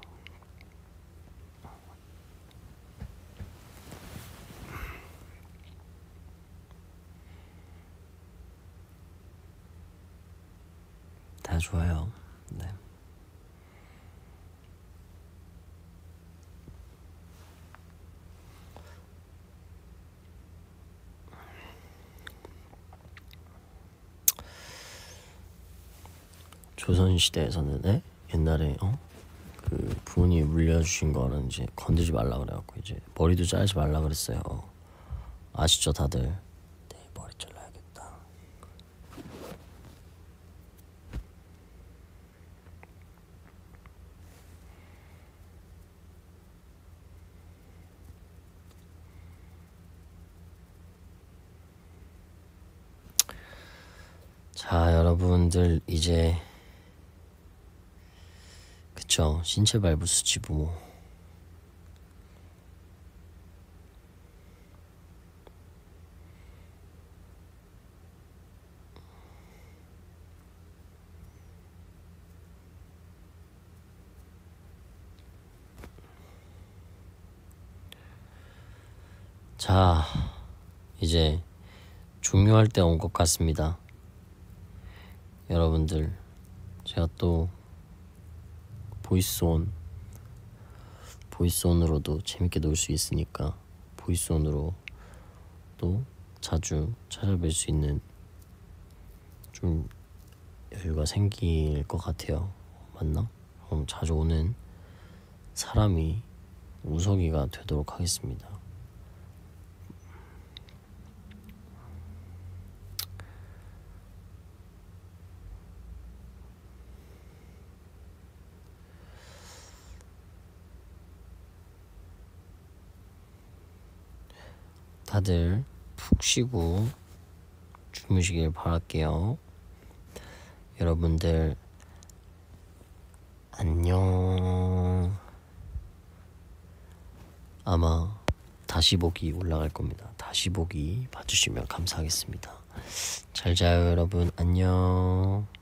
다 좋아요. 네. 조선 시대에서는 에? 옛날에 어? 그 부모님이 물려주신 거는 이제 건들지 말라 그래갖고 이제 머리도 자르지 말라 그랬어요. 아시죠 다들? 네, 머리 잘라야겠다. 자, 여러분들 이제 그쵸, 신체 발부 수치 부모. 자, 이제 종료할 때 온 것 같습니다. 여러분들, 제가 또 보이스온 보이스온으로도 재밌게 놀 수 있으니까 보이스온으로 또 자주 찾아뵐 수 있는 좀 여유가 생길 것 같아요. 맞나? 그럼 자주 오는 사람이 우석이가 되도록 하겠습니다. 다들 푹 쉬고 주무시길 바랄게요. 여러분들 안녕. 아마 다시 보기 올라갈 겁니다. 다시 보기 봐주시면 감사하겠습니다. 잘 자요 여러분. 안녕.